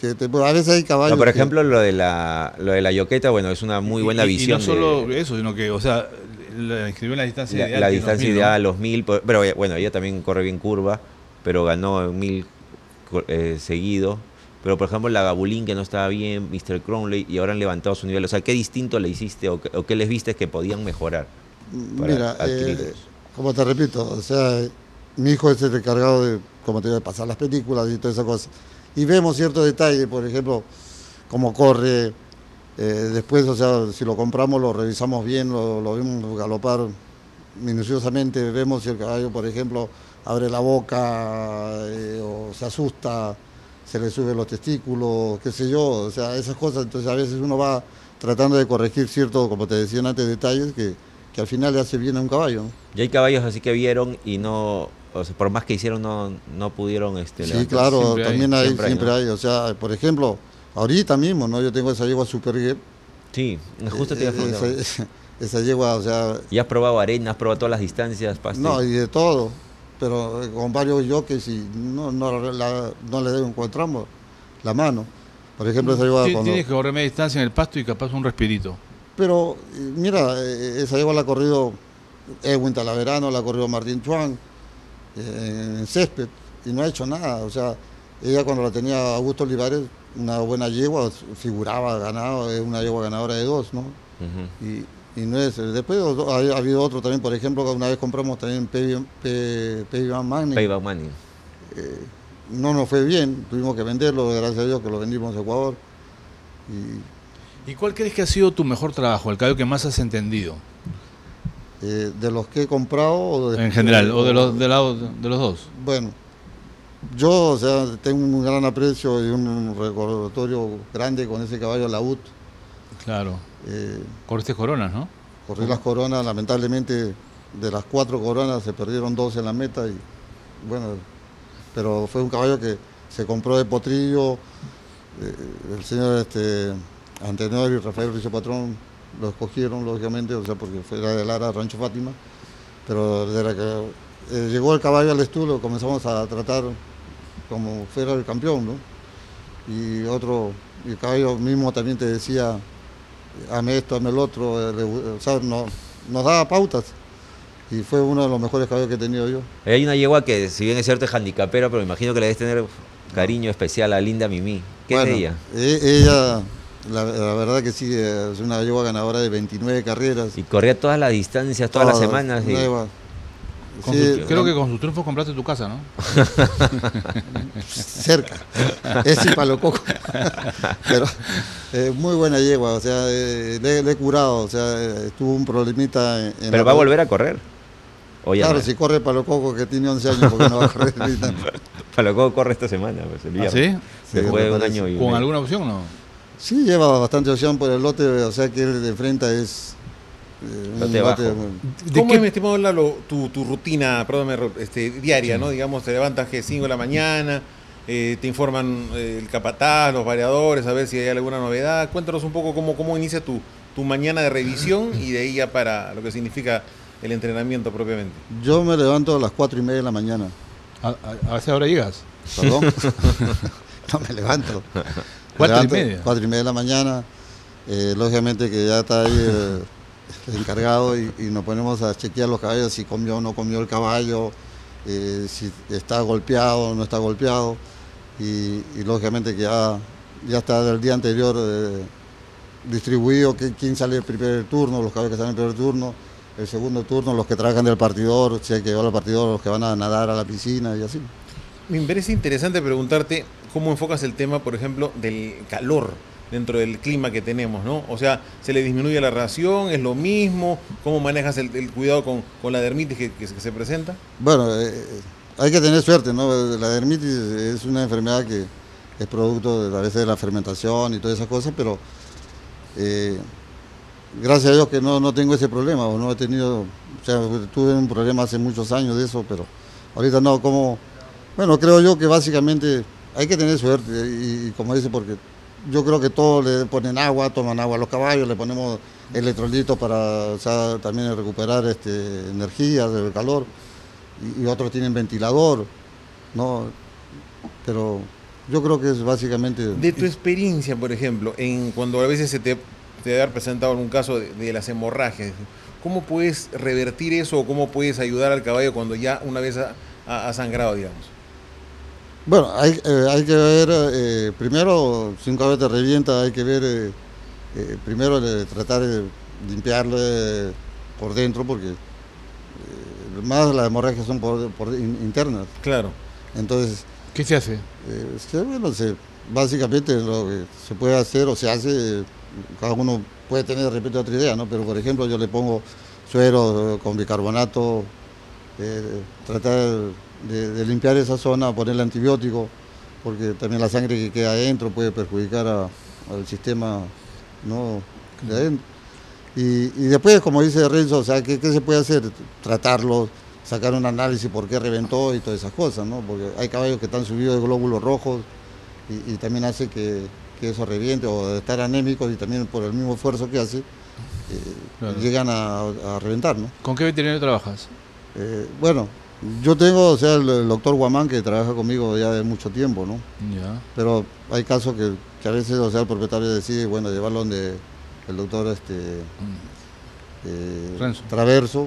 que te- a veces hay caballos No, por que- ejemplo, lo de la lo de la yoqueta, bueno, es una muy buena Y- y- visión. Y no solo de, eso, sino que, o sea, la inscribió en la distancia la, ideal. la que es distancia dos mil, ¿no? ideal, los mil, por- pero ella- bueno, ella también corre bien curva, pero ganó en mil co- eh, seguido. Pero por ejemplo la Gabulín que no estaba bien, mister Crowley, y ahora han levantado su nivel. O sea, ¿qué distinto le hiciste o qué, o qué les viste que podían mejorar para Mira, eh, adquirirlos? como te repito, o sea, mi hijo es el encargado de, como te digo, de pasar las películas y todas esas cosas. Y vemos ciertos detalles, por ejemplo, cómo corre. eh, después, o sea, si lo compramos, lo revisamos bien, lo, lo vemos galopar minuciosamente. Vemos si el caballo, por ejemplo, abre la boca eh, o se asusta, se le suben los testículos, qué sé yo. O sea, esas cosas. Entonces, a veces uno va tratando de corregir ciertos, como te decían antes, detalles que, que al final le hace bien a un caballo, ¿no? Y hay caballos así que vieron y no, o sea, por más que hicieron no, no pudieron este, Sí, levantar. claro, Siempre hay, también hay, siempre siempre hay, hay, ¿no? O sea, por ejemplo, ahorita mismo, ¿no? Yo tengo esa yegua Super Gep. Sí, justo te iba a eh, preguntar. esa, esa yegua, o sea, ¿Y has probado arena, has probado todas las distancias, pasto? no, y de todo, pero eh, con varios jockeys y no, no, la- no le encontramos la mano. Por ejemplo, esa yegua Ti- cuando... Tienes que correr media distancia en el pasto y capaz un respirito. Pero, eh, mira, eh, esa yegua la ha corrido Edwin Talaverano, la ha corrido Martín Chuan, eh, en césped, y no ha hecho nada. O sea, ella cuando la tenía Augusto Olivares, una buena yegua, figuraba ganado, es una yegua ganadora de dos, ¿no? Ujú. Y, y no es. Después ha, ha habido otro también, por ejemplo, que una vez compramos también Payback Money. Payback Money. Eh, no nos fue bien, tuvimos que venderlo, gracias a Dios que lo vendimos a Ecuador. Y ¿Y cuál crees que ha sido tu mejor trabajo, el caballo que más has entendido? eh, de los que he comprado. O de- En general, o de los, de, la- de los dos. Bueno, yo, o sea, tengo un gran aprecio y un recordatorio grande con ese caballo Laúd. Claro. Eh, Corriste coronas, ¿no? corrí las coronas, lamentablemente de las cuatro coronas se perdieron dos en la meta y bueno, pero fue un caballo que se compró de potrillo. eh, el señor este, Antenor y Rafael Rizo Patrón lo escogieron, lógicamente, o sea, porque fue de Lara, Rancho Fátima, pero desde la que eh, llegó el caballo al estudio comenzamos a tratar como fuera el campeón, ¿no? Y otro, y el caballo mismo también te decía, ame esto, ame el otro, eh, le- o sea, no- nos daba pautas y fue uno de los mejores caballos que he tenido yo. Hay una yegua que, si bien es cierto, es handicapera, pero me imagino que le debes tener cariño especial a Linda Mimi. ¿Qué Bueno, es de ella? e- ella, la, la verdad que sí, eh, es una yegua ganadora de veintinueve carreras. Y corría todas las distancias, todas, las semanas. y- una yegua- Con sí, sus- creo la- que con sus triunfos compraste tu casa, ¿no? cerca, es Ipalococo. Pero eh, muy buena yegua, o sea, eh, le, le he curado, o sea, eh, tuvo un problemita en, en pero la- va a volver a correr. O ya Claro, no? si corre Palococo que tiene once años, porque no va a correr ahorita. Palococo corre esta semana, pues, el ¿Ah, viernes. sí? Sí, Después me de un parece. año y ¿Con medio. alguna opción o no? Sí, lleva bastante opción por el lote, o sea que él enfrenta es eh, un Lote bajo. ¿De ¿Cómo qué- es, mi estimado Lalo, tu, tu rutina, perdóname, Ro- este, diaria, ¿no? Digamos, te levantas que cinco de la mañana, eh, te informan eh, el capataz, los variadores, a ver si hay alguna novedad. Cuéntanos un poco cómo, cómo inicia tu, tu mañana de revisión y de ahí ya para lo que significa el entrenamiento propiamente. Yo me levanto a las cuatro y media de la mañana, ¿A, a, a esa hora llegas? perdón. No me levanto. Me ¿Cuatro y levanto media? Cuatro y media de la mañana. Eh, lógicamente que ya está ahí eh, el encargado y, y nos ponemos a chequear los caballos, si comió o no comió el caballo, eh, si está golpeado o no está golpeado. Y, y lógicamente que ya, ya está del día anterior eh, distribuido que, quién sale el primer turno, los caballos que salen en el primer turno, el segundo turno, los que trabajan del partidor, si hay que llevar al partidor, los que van a nadar a la piscina y así. Me parece interesante preguntarte cómo enfocas el tema, por ejemplo, del calor dentro del clima que tenemos, ¿no? O sea, ¿se le disminuye la ración? ¿Es lo mismo? ¿Cómo manejas el, el cuidado con, con la dermitis que, que se- que se presenta? Bueno, eh, hay que tener suerte, ¿no? La dermitis es una enfermedad que es producto de, a veces de la fermentación y todas esas cosas, pero eh, gracias a Dios que no, no tengo ese problema, o no he tenido, o sea, tuve un problema hace muchos años de eso, pero ahorita no, como, bueno, creo yo que básicamente hay que tener suerte, y, y como dice, porque yo creo que todos le ponen agua, toman agua a los caballos, le ponemos electrolitos para, o sea, también recuperar este, energía del calor, y, y otros tienen ventilador, ¿no? Pero yo creo que es básicamente... De tu experiencia, por ejemplo, en cuando a veces se te, te debe haber presentado algún caso de, de las hemorragias, ¿cómo puedes revertir eso o cómo puedes ayudar al caballo cuando ya una vez ha, ha, ha sangrado, digamos? Bueno, hay, eh, hay que ver, eh, primero, si un caballo te revienta, hay que ver, eh, eh, primero eh, tratar de limpiarle por dentro, porque eh, más las hemorragias son por, por in- internas. Claro. Entonces, ¿Qué se hace? eh, se, bueno, se, básicamente lo que se puede hacer o se hace, eh, cada uno puede tener de repente otra idea, ¿no? Pero por ejemplo yo le pongo suero eh, con bicarbonato, eh, tratar de, de limpiar esa zona, ponerle antibiótico, porque también la sangre que queda adentro puede perjudicar a- al sistema, ¿no?, de adentro. Y, y después, como dice Renzo, o sea, ¿qué, qué se puede hacer? Tratarlo, sacar un análisis por qué reventó y todas esas cosas, ¿no? Porque hay caballos que están subidos de glóbulos rojos y, y también hace que, que eso reviente, o de estar anémicos y también por el mismo esfuerzo que hace, eh, Claro. llegan a, a reventar, ¿no? ¿Con qué veterinario trabajas? Eh, bueno, yo tengo, o sea, el, el doctor Guamán, que trabaja conmigo ya de mucho tiempo, ¿no? Ya. Pero hay casos que, que a veces, o sea, el propietario decide, bueno, llevarlo donde el doctor este, eh, Renzo. Traverso,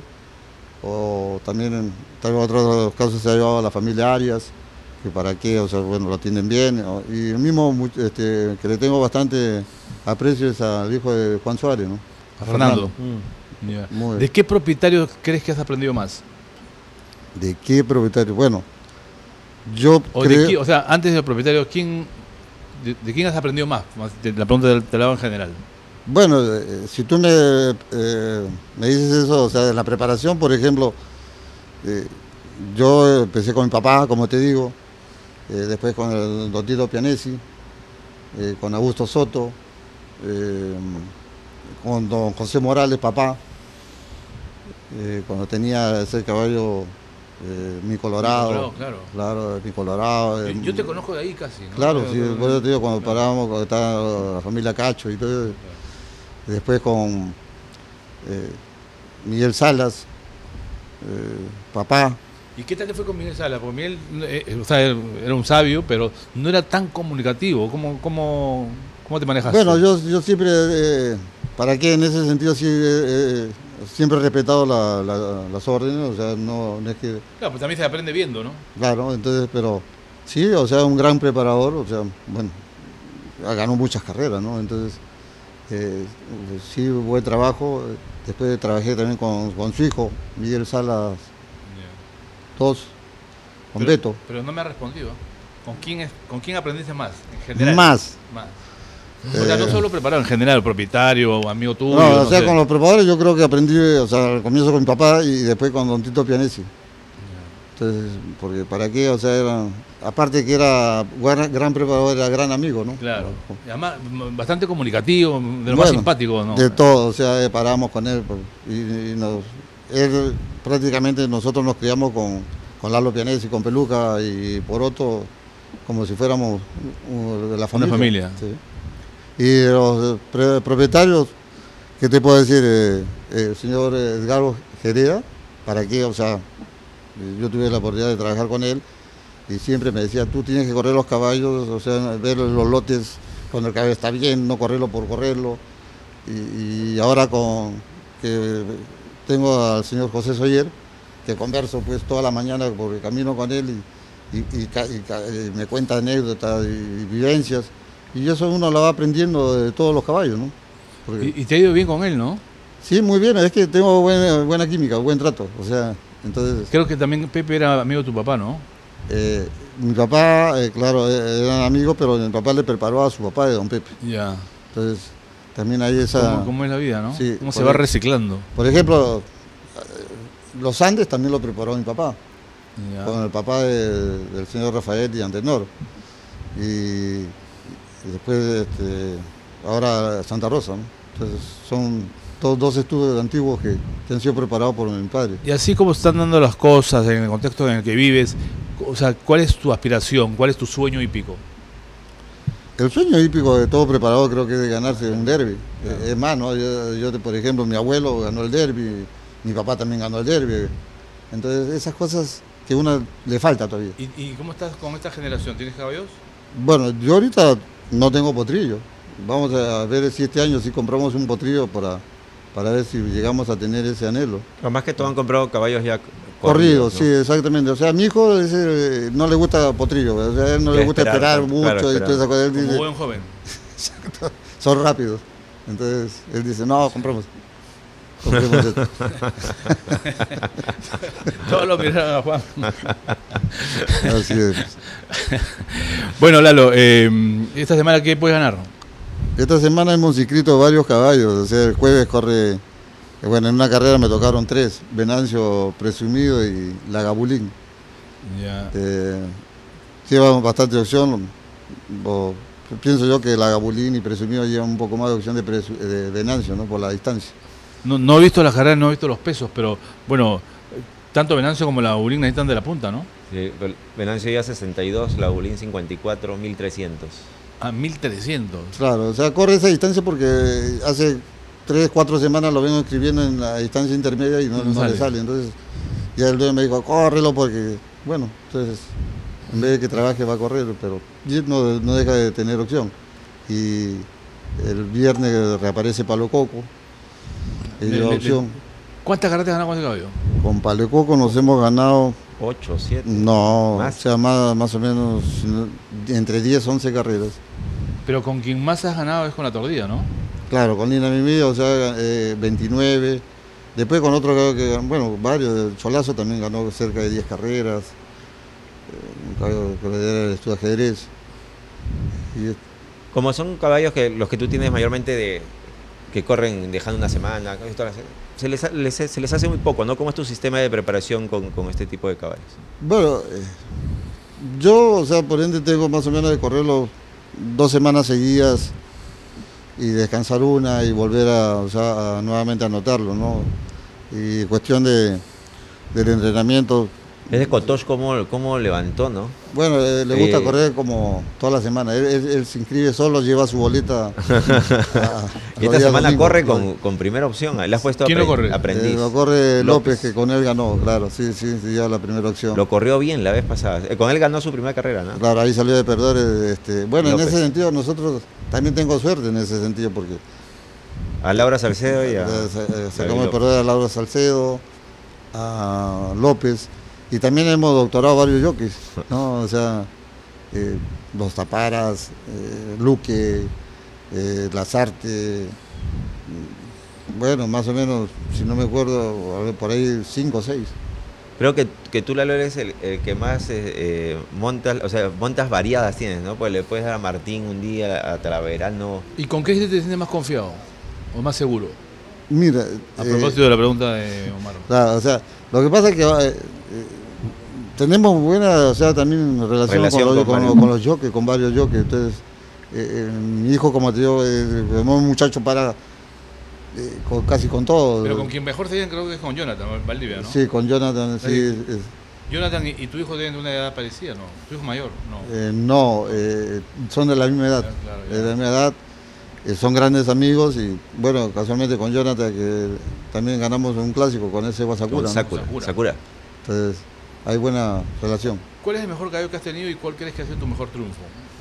o también en también otros casos se ha llevado a la familia Arias, que para qué, o sea, bueno, lo atienden bien, o- y el mismo mu- este, que le tengo bastante aprecio es al hijo de Juan Suárez, ¿no? A Fernando. Mm. Ya. Muy ¿De bien. qué propietario crees que has aprendido más? ¿De qué propietario? Bueno, yo O, de creo... qui- o sea, antes del propietario, ¿quién, de, de quién has aprendido más? Más de- La pregunta del te la hago en general. Bueno, eh, si tú me, eh, me dices eso, o sea, de la preparación, por ejemplo, eh, yo empecé con mi papá, como te digo, eh, después con el don Tito Pianesi, eh, con Augusto Soto, eh, con don José Morales, papá, eh, cuando tenía ese caballo, eh, mi Colorado, Mi Colorado, claro. claro, mi Colorado. Yo, eh, yo te conozco de ahí casi, ¿no? Claro, Yo- sí, yo- por eso te digo, cuando claro. parábamos, cuando estaba la familia Cacho y todo, después con eh, Miguel Salas, eh, papá. ¿Y qué tal te fue con Miguel Sala? Porque Miguel, eh, eh, o sea, era un sabio, pero no era tan comunicativo. ¿Cómo, cómo, cómo te manejaste? Bueno, yo, yo siempre, eh, ¿para qué? En ese sentido sí, eh, eh, siempre he respetado la- la- las órdenes, o sea, no, no es que, Claro, pues también se aprende viendo, ¿no? claro, entonces, pero sí, o sea, un gran preparador, o sea, bueno, ganó muchas carreras, ¿no? Entonces, eh, sí, buen trabajo. Después trabajé también con, con su hijo, Miguel Salas, dos, con Pero- Beto. Pero no me ha respondido. ¿Con quién, es, ¿Con quién aprendiste más? En general. Más. Más. O sea, no Eh, solo preparado en general, propietario o amigo tuyo. No, o no sea, sé. con los preparadores yo creo que aprendí, o sea, al comienzo con mi papá y después con don Tito Pianesi. Entonces, porque para qué, o sea, era, aparte que era gran, gran preparador, era gran amigo, ¿no? Claro. Y además, m- bastante comunicativo, de lo más Bueno, simpático, ¿no? De todo, o sea, eh, paramos con él por- y, y nos, él prácticamente nosotros nos criamos con, con Lalo Pianesi, con Peluca y Poroto, como si fuéramos uh, de la familia. familia. Sí. Y de los eh, pre- propietarios, ¿qué te puedo decir? Eh, eh, el señor Edgardo Jereda, ¿para qué? O sea, eh, yo tuve la oportunidad de trabajar con él y siempre me decía, tú tienes que correr los caballos, o sea, ver los lotes cuando el caballo está bien, no correrlo por correrlo. Y, y ahora con que tengo al señor José Soyer, que converso pues toda la mañana porque camino con él y, y- y ca- y ca- y me cuenta anécdotas y vivencias. Y eso uno lo va aprendiendo de todos los caballos, ¿no? Porque- Y, y te ha ido bien con él, ¿no? sí, muy bien, es que tengo buena, buena química, buen trato. O sea, entonces, Creo que también Pepe era amigo de tu papá, ¿no? eh, mi papá, eh, claro, eh, eran amigos, pero mi papá le preparó a su papá de don Pepe. Ya. Entonces, también hay esa... ¿Cómo, cómo es la vida, no? Sí, ¿Cómo se por va ahí. reciclando? Por ejemplo, eh, los Andes también lo preparó mi papá, Ya. con el papá de- del señor Rafael y Antenor. Y, y después, este, ahora Santa Rosa, ¿no? Entonces, son todos dos estudios antiguos que, que han sido preparados por mi padre. Y así como están dando las cosas en el contexto en el que vives, o sea, ¿cuál es tu aspiración? ¿Cuál es tu sueño hípico? El sueño hípico de todo preparado creo que es de ganarse un derby. Eh, Es más, ¿no? Yo, yo, por ejemplo, mi abuelo ganó el derby, mi papá también ganó el derby. Entonces, esas cosas que a uno le falta todavía. ¿Y, y cómo estás con esta generación? ¿Tienes caballos? Bueno, yo ahorita no tengo potrillo. Vamos a ver si este año sí compramos un potrillo para, para ver si llegamos a tener ese anhelo. Pero más que todo han comprado caballos ya Corrido, corridos, sí, ¿no? exactamente. O sea, a mi hijo ese, no le gusta potrillo, o sea, a él no Que le gusta esperar, esperar, claro, mucho y esperar. toda esa cosa. Él Como dice, buen joven. son rápidos. Entonces, él dice, no, compramos. Compremos esto. Todos lo miraron a Juan. Así es. Bueno, Lalo, eh, esta semana, ¿qué puedes ganar? Esta semana hemos inscrito varios caballos, o sea, el jueves corre, eh, bueno, en una carrera me tocaron tres, Venancio Presumido y La Gabulín. Ya. Eh, llevan bastante opción, o, pienso yo que La Gabulín y Presumido llevan un poco más de opción de, presu, de Venancio, ¿no? Por la distancia. No, no he visto las carreras, no he visto los pesos, pero bueno, tanto Venancio como la Bulín necesitan de la punta, ¿no? Sí, Venancio ya sesenta y dos, la Bulín cincuenta y cuatro, mil trescientos. A mil trescientos. Claro, o sea, corre esa distancia porque hace tres, cuatro semanas lo vengo escribiendo en la distancia intermedia y no, No no sale. le sale. Entonces, ya el dueño me dijo, córrelo porque, bueno, entonces, en vez de que trabaje va a correr, pero no, no deja de tener opción. Y el viernes reaparece Palo Coco, que Le- lleva le- opción. ¿Cuántas carreras has ganado con ese caballo? Con Palo Coco nos hemos ganado, ocho, siete. no, Más. o sea, más, más o menos entre diez, once carreras. Pero con quien más has ganado es con la Tordilla, ¿no? Claro, con Lina Mimi, o sea, eh, veintinueve. Después con otro caballo que, bueno, varios, el Cholazo también ganó cerca de diez carreras. Eh, un caballo que le era el estudio de ajedrez. Y, es- Como son caballos que los que tú tienes mayormente de que corren dejando una semana, se les, les- se les hace muy poco, ¿no? ¿Cómo es tu sistema de preparación con, con este tipo de caballos? bueno, eh, yo, o sea, por ende tengo más o menos de correrlo dos semanas seguidas y descansar una y volver a, o sea, a nuevamente anotarlo, ¿no? Y cuestión de, del entrenamiento. Es de Kotosh cómo, cómo levantó, ¿no? Bueno, eh, le gusta Eh, correr como toda la semana. Él, él- él se inscribe solo, lleva su boleta. a- a Y los esta días semana domingos. corre con, con primera opción. Le has puesto ¿Quién lo apre- corre? aprendiz. Eh, lo corre López, López. que con él ganó, claro, sí, sí, sí, lleva la primera opción. Lo corrió bien la vez pasada. Eh, Con él ganó su primera carrera, ¿no? Claro, ahí salió de perder. eh, Este, bueno, López. en ese sentido, nosotros también tengo suerte en ese sentido, porque A Laura Salcedo y a... eh, sa- eh, David sacamos de López. perder a Laura Salcedo, a López, y también hemos doctorado varios jockeys, ¿no? O sea, eh, Los Taparas, eh, Luque, eh, Lazarte, mm, bueno, más o menos, si no me acuerdo, a ver, por ahí cinco o seis. Creo que, que tú, Lalo, eres el, el que más eh, eh, montas, o sea, montas variadas tienes, ¿no? Pues le puedes dar a Martín un día, a Talaverano. ¿Y con qué te sientes más confiado? ¿O más seguro? Mira, A eh, propósito de la pregunta de Omar. claro, o sea, lo que pasa es que eh, eh, tenemos buena, o sea, también relación, Relación con, los, con con, varios. con los jockeys, con varios jockeys. Entonces, eh, eh, mi hijo, como te digo, es un muchacho para eh, con, casi con todo. Pero con quien mejor se llevan creo que es con Jonathan Valdivia, ¿no? Sí, con Jonathan, sí. Sí. es- Jonathan y, y tu hijo tienen una edad parecida, ¿no? Tu hijo mayor, ¿no? eh, no, eh, son de la misma edad. Ah, claro, ya. de la misma edad. eh, son grandes amigos y, bueno, casualmente con Jonathan, que también ganamos un clásico con ese Con Sakura. ¿no? Sakura. Sakura. Sakura. Entonces, hay buena relación. ¿Cuál es el mejor caballo que has tenido y cuál crees que ha sido tu mejor triunfo?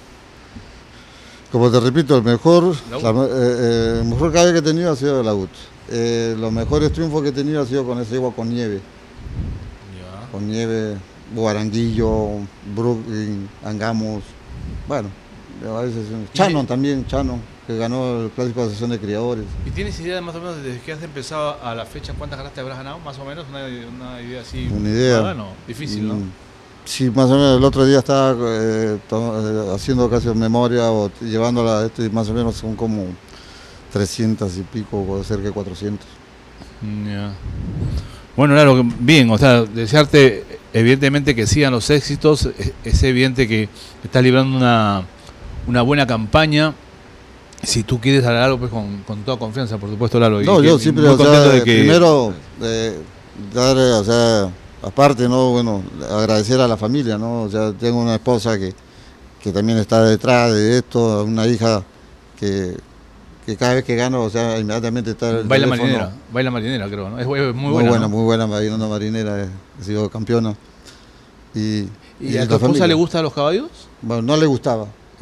Como te repito, el mejor, La U. la me- eh, eh, el mejor caballo que he tenido ha sido la U T. Eh, los mejores triunfos que he tenido ha sido con ese igual con nieve. Ya. Con nieve, Guaranguillo, Brooklyn, Angamos. Bueno, a veces. Chano también, Chano, que ganó el clásico de asociación de criadores. ¿Y tienes idea más o menos desde que has empezado a la fecha cuántas carreras te habrás ganado? Más o menos, una, una idea así. Una idea. Ah, no, difícil, ¿no? Mm, Sí, más o menos el otro día estaba eh, to- eh, haciendo casi memoria o t- llevándola a esto y más o menos son como trescientos y pico, o cerca de cuatrocientos. Mm, ya. Bueno, claro, bien, o sea, desearte evidentemente que sigan los éxitos, es, es evidente que estás librando una, una buena campaña. Si tú quieres hablar algo, pues con, con toda confianza, por supuesto, Lalo. y No, que- yo y siempre, muy o sea, contento de que- primero, eh, dar, eh, o sea, aparte, ¿no? Bueno, agradecer a la familia, ¿no? O sea, tengo una esposa que, que también está detrás de esto, una hija que, que cada vez que gano, o sea, inmediatamente está el Baila teléfono. marinera, baila marinera, creo, ¿no? Es, es muy Muy buena, buena, ¿no? muy buena, bailando marinera, eh, he sido campeona. Y, ¿Y y a tu la esposa familia. le gustan los caballos? Bueno, no le gustaba.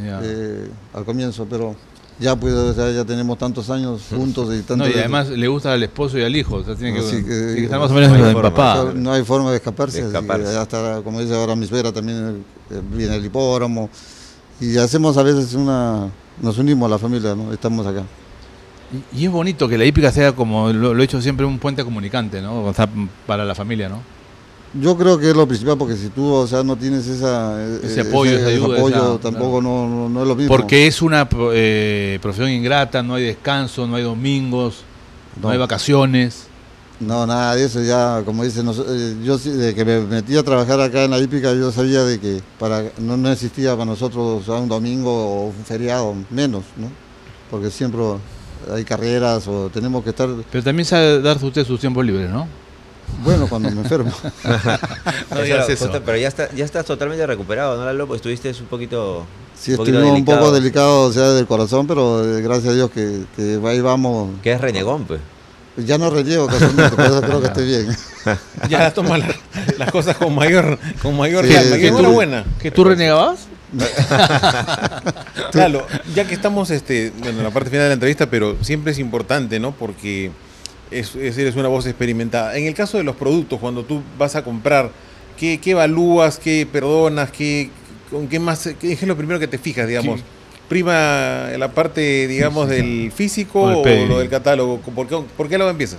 Ya. eh, al comienzo, pero ya pues o sea, ya tenemos tantos años juntos y tanto No, y además le gusta al esposo y al hijo, o sea, tiene que, Así que- tiene que estar más o menos No hay en forma, papá. no hay forma de escaparse, De así que escaparse. ya está, como dice ahora mi suegra también eh, viene el hipódromo y hacemos a veces una, nos unimos a la familia, ¿no? Estamos acá. Y, y es bonito que la hípica sea, como lo, lo he hecho siempre, un puente comunicante, ¿no? O sea, para la familia, ¿no? Yo creo que es lo principal porque si tú, o sea, no tienes esa, Ese apoyo, esa ayuda, apoyo, esa- tampoco claro. no, no, no es lo mismo. Porque es una eh, profesión ingrata, no hay descanso, no hay domingos, no, No. hay vacaciones. No, nada de eso, ya como dicen, nos- eh, yo sí, de que me metí a trabajar acá en la hípica, yo sabía de que para no, no existía para nosotros o sea, un domingo o un feriado, menos, ¿no? Porque siempre hay carreras o tenemos que estar, Pero también sabe darse usted sus tiempos libres, ¿no? bueno, cuando me enfermo. No digas Eso, eso. justo- pero ya, está, ya estás totalmente recuperado, ¿no, Lalo? Pues estuviste un poquito. Sí, un poquito estuvimos un poco delicado. delicado, o sea, del corazón, pero eh, gracias a Dios que, que ahí vamos. Que es renegón, pues. Ya no reniego casualmente, por eso creo que estoy bien. Ya toma la- las cosas con mayor, con mayor Sí, calma. sí, Y tú- enhorabuena. ¿Que tú renegabas? Claro, ya que estamos este, bueno, en la parte final de la entrevista, pero siempre es importante, ¿no? Porque es, es- eres una voz experimentada. En el caso de los productos, cuando tú vas a comprar, ¿qué, qué evalúas, qué perdonas, qué, con qué más, qué es lo primero que te fijas, digamos? Sí. ¿Prima la parte, digamos, del físico O el o pedigree. lo del catálogo? ¿Por qué, por qué lo empiezas?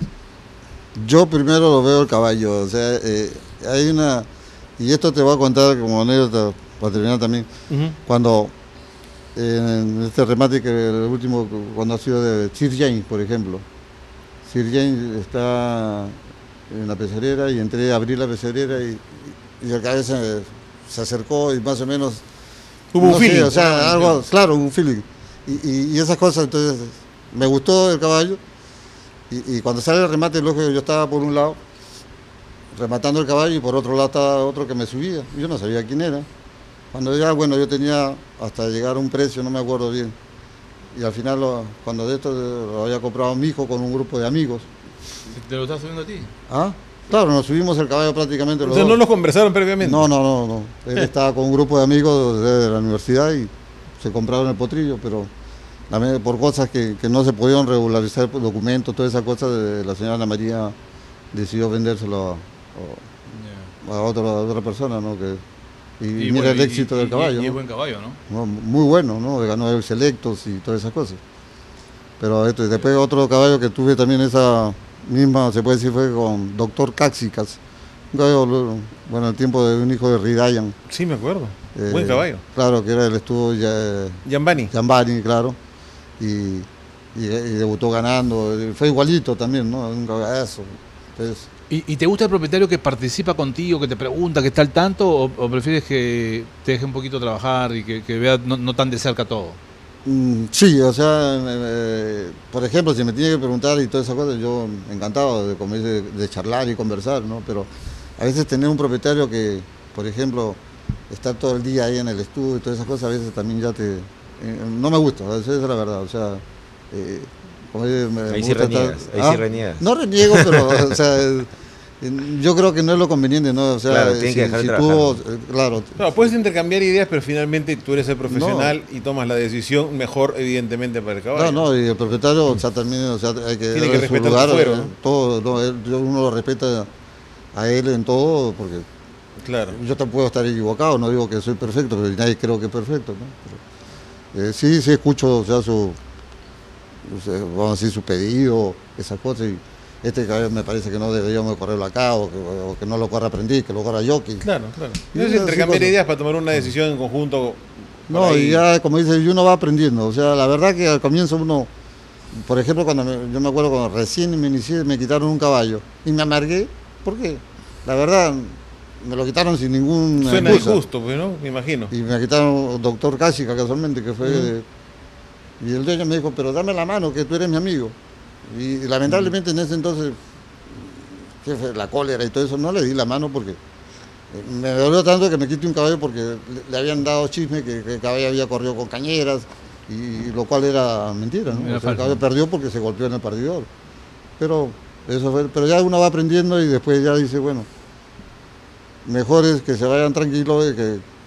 Yo primero lo veo el caballo, o sea, eh, hay una, y esto te voy a contar como anécdota para terminar también, cuando eh, en este remate que el último, cuando ha sido de Sir James, por ejemplo, Sir James está en la pecerera y entré a abrir la pecerera y, y el cabeza se, se acercó y más o menos... Hubo un no sé, feeling. o sea, algo, claro, un feeling. Y, y- y esas cosas, entonces, me gustó el caballo. Y, y cuando sale el remate, lógico, yo estaba por un lado rematando el caballo y por otro lado estaba otro que me subía. Yo no sabía quién era. Cuando ya, bueno, yo tenía hasta llegar a un precio, no me acuerdo bien. Y al final, lo- cuando de esto eh, lo había comprado mi hijo con un grupo de amigos. ¿Te lo estás subiendo a ti? ¿Ah? Claro, nos subimos el caballo prácticamente los O sea, dos. no los conversaron previamente. No, no, no, no. Él estaba con un grupo de amigos de la universidad y se compraron el potrillo, pero también por cosas que, que no se podían regularizar, por documentos, todas esas cosas, de la señora Ana María decidió vendérselo a, a otra, a otra persona, ¿no? Que, y, mira bueno, el éxito y- del y- caballo. Y, es ¿no? buen caballo, ¿no? No, muy bueno, ¿no? Ganó el Selectos y todas esas cosas. Pero esto, y después otro caballo que tuve también esa misma, se puede decir, fue con Doctor Cáxicas. Un caballo, lo- bueno, el tiempo de un hijo de Ridayan. Sí, me acuerdo. Eh, Buen caballo. Claro, que era el estuvo ya, Yambani. Jambani, claro. Y, y- y debutó ganando. Fue igualito también, ¿no? Un caballazo. Entonces, ¿Y, y te gusta el propietario que participa contigo, que te pregunta, que está al tanto, o, o prefieres que te deje un poquito trabajar y que, que vea no, no tan de cerca todo? mm, sí, o sea, eh, por ejemplo, si me tiene que preguntar y todas esas cosas, yo encantado de, como dice, de charlar y conversar, ¿no? Pero a veces tener un propietario que, por ejemplo, estar todo el día ahí en el estudio y todas esas cosas, a veces también ya te... eh, no me gusta, esa es la verdad, o sea... eh, como dice, me- me Ahí sí gusta reniegas, estar- ahí ¿Ah? sí reniegas. No reniego, pero, o sea, eh, yo creo que no es lo conveniente, ¿no? O sea, Claro, tienen si, que dejar si de tú, trabajar. eh, claro, Claro, puedes intercambiar ideas, pero finalmente tú eres el profesional y tomas la decisión mejor, evidentemente, para el caballo. no, no, y el propietario, o sea, también, o sea, hay que Tiene que darle su respetar lugar, tu fuero, eh, ¿no? todo, no, él- yo- uno lo respeta a él en todo, porque Claro. yo te puedo estar equivocado, no digo que soy perfecto, pero nadie creo que es perfecto, ¿no? Pero, eh, sí, sí escucho, o sea, su, o sea, vamos a decir, su pedido, esas cosas, y este caballo me parece que no deberíamos correrlo acá, o que, o que no lo corra aprendiz, que lo corra jockey. Claro, claro. Y Es así intercambiar cosas. ideas para tomar una decisión en conjunto. por No, ahí. y ya, como dice, y uno va aprendiendo. O sea, la verdad que al comienzo uno, por ejemplo, cuando me- yo me acuerdo cuando recién me inicié, me quitaron un caballo y me amargué. ¿Por qué? La verdad, me lo quitaron sin ningún Suena excusa. injusto, pues, ¿no? Me imagino. Y me quitaron doctor Cásica casualmente, que fue... de- y el dueño me dijo, pero dame la mano, que tú eres mi amigo. Y, y lamentablemente en ese entonces, que fue la cólera y todo eso, no le di la mano porque eh, me dolió tanto que me quite un caballo porque le, le habían dado chisme que, que el caballo había corrido con cañeras, y lo cual era mentira, ¿no? Era O sea, el falso. caballo perdió porque se golpeó en el partidor. Pero, eso fue, pero ya uno va aprendiendo y después ya dice, bueno, mejor es que se vayan tranquilos y que,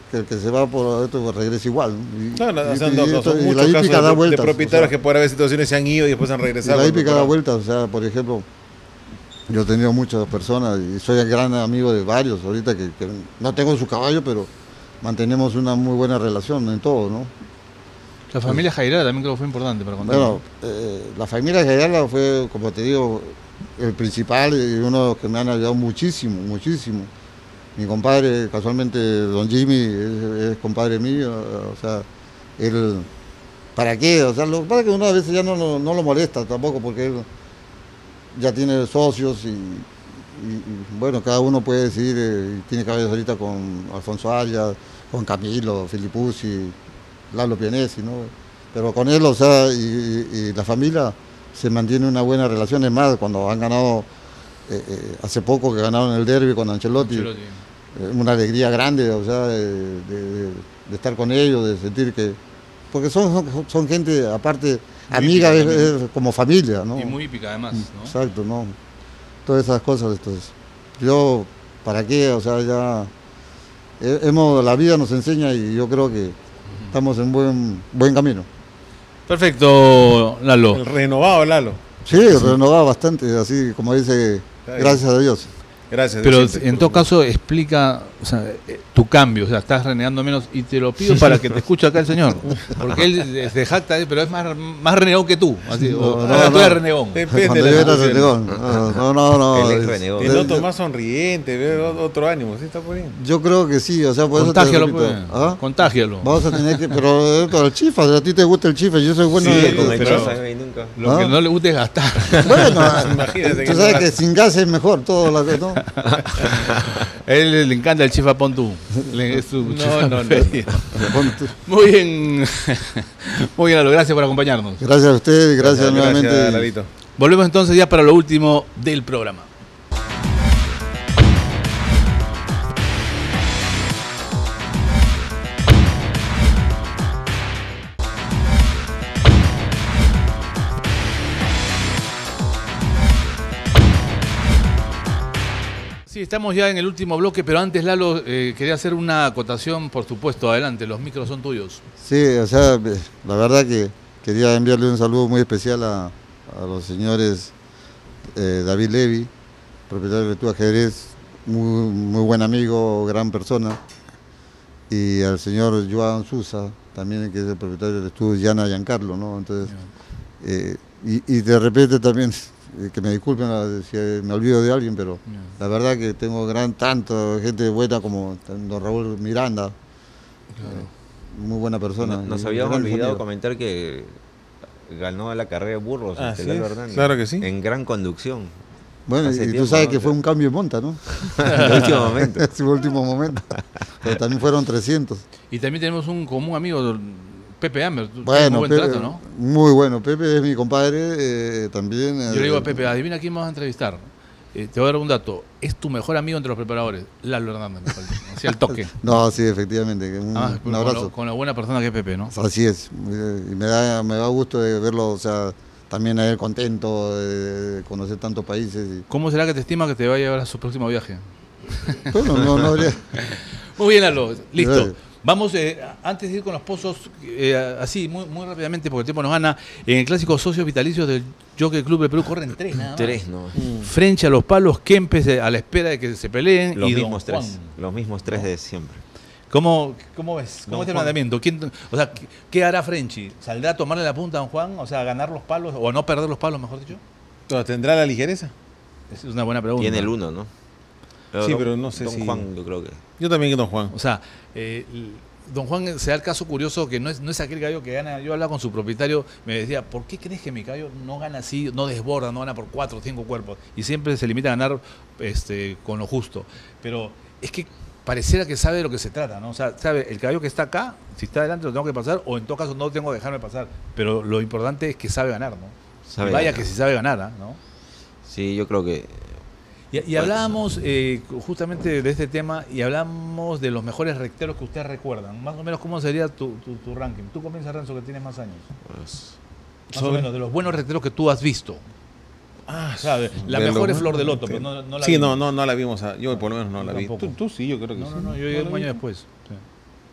que el que se va por esto regresa igual. Y, No, no, y- son, y dos, esto- son y muchos la casos hípica de, da de vueltas. propietarios o sea, que por haber situaciones se han ido y después han y regresado. la hípica da Por- vueltas, o sea, por ejemplo, yo he tenido muchas personas y soy gran amigo de varios ahorita que, que no tengo su caballo, pero mantenemos una muy buena relación en todo, ¿no? La familia Jairala también creo que fue importante para contar. Bueno, eh, la familia Gayala fue, como te digo, el principal y uno de los que me han ayudado muchísimo, muchísimo. Mi compadre, casualmente, don Jimmy, es, es compadre mío, o sea, él, ¿para qué? O sea, lo que pasa es que uno a veces ya no, no, no lo molesta tampoco, porque él ya tiene socios y, y- y, bueno, cada uno puede decidir, eh, tiene caballos ahorita con Alfonso Arias, con Camilo, Filipuzzi, Lalo Pianesi, ¿no? Pero con él, o sea, y, y- y la familia se mantiene una buena relación. Es más, cuando han ganado, eh, eh, hace poco que ganaron el derby con Ancelotti, Ancelotti. eh, una alegría grande, o sea, de, de- de estar con ellos, de sentir que... Porque son, son, son gente, aparte, Muy amiga, hípica es, también. es como familia, ¿no? Y muy hípica además, ¿no? Exacto, ¿no? Todas esas cosas, entonces. Yo, ¿para qué? O sea, ya... he- hemos, la vida nos enseña y yo creo que estamos en buen, buen camino. Perfecto, Lalo. El renovado Lalo. Sí, renovado bastante, así como dice, bien. gracias a Dios. Gracias. Pero siempre, en por todo supuesto. caso explica, o sea, eh, tu cambio, o sea, estás renegando menos y te lo pido para que te escuche acá el señor, porque él se jacta, pero es más, más renegón que tú, así, o, No, no, ah, tú no. eres renegón. Depende Cuando de yo la era situación. renegón. No, no, no. El ex es- renegón. Te de- noto de- más sonriente, veo otro ánimo, ¿sí está por ahí? Yo creo que sí, o sea, por eso te Contágialo, repito, pues, ¿ah? contágialo. Vamos a tener que, pero eh, para el chifa, a ti te gusta el chifa, yo soy bueno Sí, de- con el pero- chifa, y nunca. Lo ¿Ah? que no le gusta es gastar. Bueno, Imagínate que tú sabes no- que sin gas es mejor todo lo que no. A él le encanta el chifa Pontú. Le- es su No, chifa no, no. preferido. Bueno, tú- Muy bien, muy bien, Lalo, gracias por acompañarnos. Gracias a usted y gracias, nuevamente. Gracias, Lalito. Volvemos entonces ya para lo último del programa. Sí, estamos ya en el último bloque, pero antes, Lalo, eh, quería hacer una acotación, por supuesto. Adelante, los micros son tuyos. Sí, o sea, eh, la verdad que quería enviarle un saludo muy especial a, a los señores eh, David Levy, propietario de Tu Ajedrez, muy, muy buen amigo, gran persona, y al señor Joan Sousa, también que es el propietario del estudio Yana Giancarlo, ¿no? Entonces, eh, y, y de repente también, eh, que me disculpen la- si me olvido de alguien, pero la verdad que tengo gran tanto gente buena como don Raúl Miranda, muy buena persona. Nos y habíamos grandes olvidado amigos. comentar que ganó la carrera de Burgos Ah, este ¿sí? Lalo Hernández. Claro que sí. En gran conducción. Bueno, hace y tiempo, tú sabes ¿no? que fue un cambio en monta, ¿no? En el último momento. En su último momento. Pero también fueron trescientos. Y también tenemos un común amigo, Pepe Amber. Tú tienes Bueno, muy buen Pepe, trato, ¿no? muy bueno. Pepe es mi compadre eh, también. Yo le digo a Pepe, adivina quién vamos a entrevistar. Eh, te voy a dar un dato. Es tu mejor amigo entre los preparadores, Lalo Hernández, me falta. Hacía el toque. No, sí, efectivamente. que Un, Además, un con, abrazo. lo, con la buena persona que es Pepe, ¿no? Así es. eh, Y me da, me da gusto de verlo, o sea, también a él contento de conocer tantos países. y- ¿Cómo será que te estima que te va a llevar a su próximo viaje? Bueno, no, no habría- Muy bien, Lalo. Listo. Gracias. Vamos, eh, antes de ir con los pozos, eh, así, muy, muy rápidamente, porque el tiempo nos gana, en el clásico Socios Vitalicios del Jockey Club de Perú corren tres nada más. Tres, ¿no? French a los palos, Kempes eh, a la espera de que se peleen. Los y Don mismos tres. Juan. Los mismos tres de siempre. ¿Cómo, ¿Cómo ves? ¿Cómo Don es el Juan. planteamiento? ¿Quién, o sea, ¿qué, qué hará Frenchy? ¿Saldrá a tomarle la punta a Don Juan? O sea, ganar los palos, o no perder los palos, mejor dicho. Pero, ¿tendrá la ligereza? Esa es una buena pregunta. Tiene el uno, ¿no? Sí, Don- pero no sé Don si- Juan, yo creo que. Yo también que Don Juan. O sea, eh, Don Juan se da el caso curioso que no es, no es aquel gallo que gana. Yo hablaba con su propietario, me decía, ¿por qué crees que mi gallo no gana así, no desborda, no gana por cuatro o cinco cuerpos? Y siempre se limita a ganar este, con lo justo. Pero es que pareciera que sabe de lo que se trata, ¿no? O sea, sabe, el caballo que está acá, si está adelante lo tengo que pasar, o en todo caso no tengo que dejarme pasar. Pero lo importante es que sabe ganar, ¿no? Sabe Y vaya ganar. que si sabe ganar, ¿ah? ¿no? Sí, yo creo que. Y, y hablábamos eh, justamente de este tema y hablamos de los mejores recteros que ustedes recuerdan. Más o menos, ¿cómo sería tu, tu, tu ranking? Tú comienzas, Renzo, que tienes más años. Pues, Más Sobre- o menos, de los buenos recteros que tú has visto. Ah, ¿Sabes? La de mejor lo- es Flor del Loto, pero no, no la Sí, vimos. no, no, no la vimos. ah, Yo por lo menos no Yo la vi. tampoco. ¿Tú, tú sí, yo creo que No, sí. no, no, yo llegué la un año vi. después. Sí.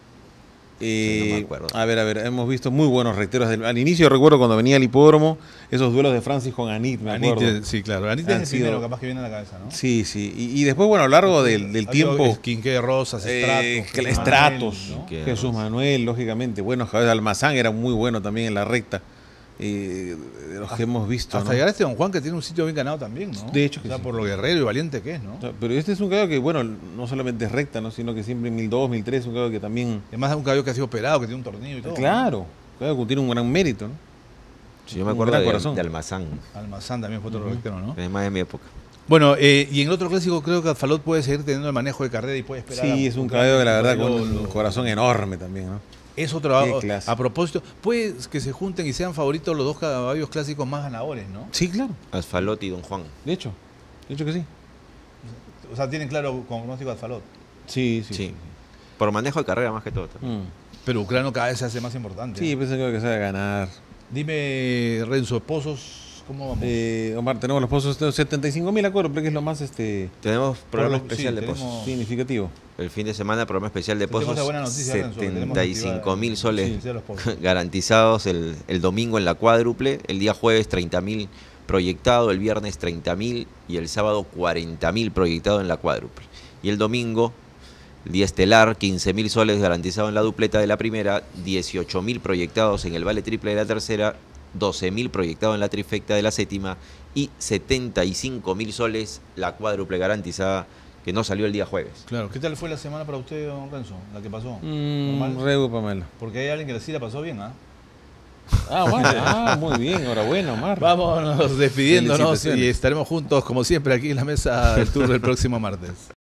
Eh, Sí, no me acuerdo. A ver, a ver, hemos visto muy buenos recteros. Del- al inicio recuerdo cuando venía al hipódromo, esos duelos de Francis con Anit, me Anit, acuerdo. eh, sí, claro. Anit Han es el sido- primero capaz que viene a la cabeza, ¿no? Sí, sí. Y, y después, bueno, a lo largo del, del Ha habido tiempo... Quinqué Rosas, eh, Estratos. que- Jesús Estratos, Manuel, ¿no? Que- Jesús Manuel, lógicamente. Buenos caballos. Almazán era muy bueno también en la recta. eh, de los que hemos visto. Hasta ¿no? llegar a este Don Juan que tiene un sitio bien ganado también, ¿no? De hecho que O sea, sí. por lo guerrero y valiente que es, ¿no? O sea, pero este es un caballo que, bueno, no solamente es recta, ¿no? Sino que siempre en mil dos, mil tres es un caballo que también... Además es un caballo que ha sido operado, que tiene un tornillo y todo. Claro, un caballo que tiene un gran mérito, ¿no? Sí, yo me Un acuerdo gran de, corazón. de Almazán, ¿no? Almazán también fue otro rectero, ¿no? es más de mi época. Bueno, eh, y en el otro clásico creo que Alfalot puede seguir teniendo el manejo de carrera y puede esperar. Sí, a- es un caballo que la verdad lo- con un lo- corazón enorme también, ¿no? Es otro. Qué A, clase. a propósito, puede que se junten y sean favoritos los dos caballos clásicos más ganadores, ¿no? Sí, claro, Alfalot y Don Juan. de hecho, de hecho que sí. O sea, tienen claro con pronóstico de Alfalot. Sí, sí. Sí. Por manejo de carrera más que todo. también. Mm. Pero Ucrano cada vez se hace más importante. Sí, ¿no? pues creo que sabe ganar. Dime, Renzo, Pozos, ¿cómo vamos? Eh, Omar, tenemos los pozos de setenta y cinco mil acuerdos, creo que es lo más este Tenemos programa lo- especial sí, de tenemos- pozos. significativo. El fin de semana, programa especial de Tenemos pozos. esa buena noticia, Renzo, que tenemos setenta y cinco mil activada- soles sí, de los pozos. garantizados el, el domingo en la cuádruple. El día jueves treinta mil proyectado, el viernes treinta mil y el sábado cuarenta mil proyectado en la cuádruple. Y el domingo, el día estelar, quince mil soles garantizados en la dupleta de la primera, dieciocho mil proyectados en el vale triple de la tercera, doce mil proyectados en la trifecta de la séptima y setenta y cinco mil soles la cuádruple garantizada que no salió el día jueves. Claro, ¿qué tal fue la semana para usted, don Renzo? La que pasó. Mm, ¿Normal? Rego Pamela. Porque hay alguien que sí la pasó bien, ¿ah? Ah, bueno, ah, muy bien, enhorabuena, Omar. Vámonos despidiéndonos y Felicitaciones. estaremos juntos, como siempre, aquí en la mesa del tour del próximo martes.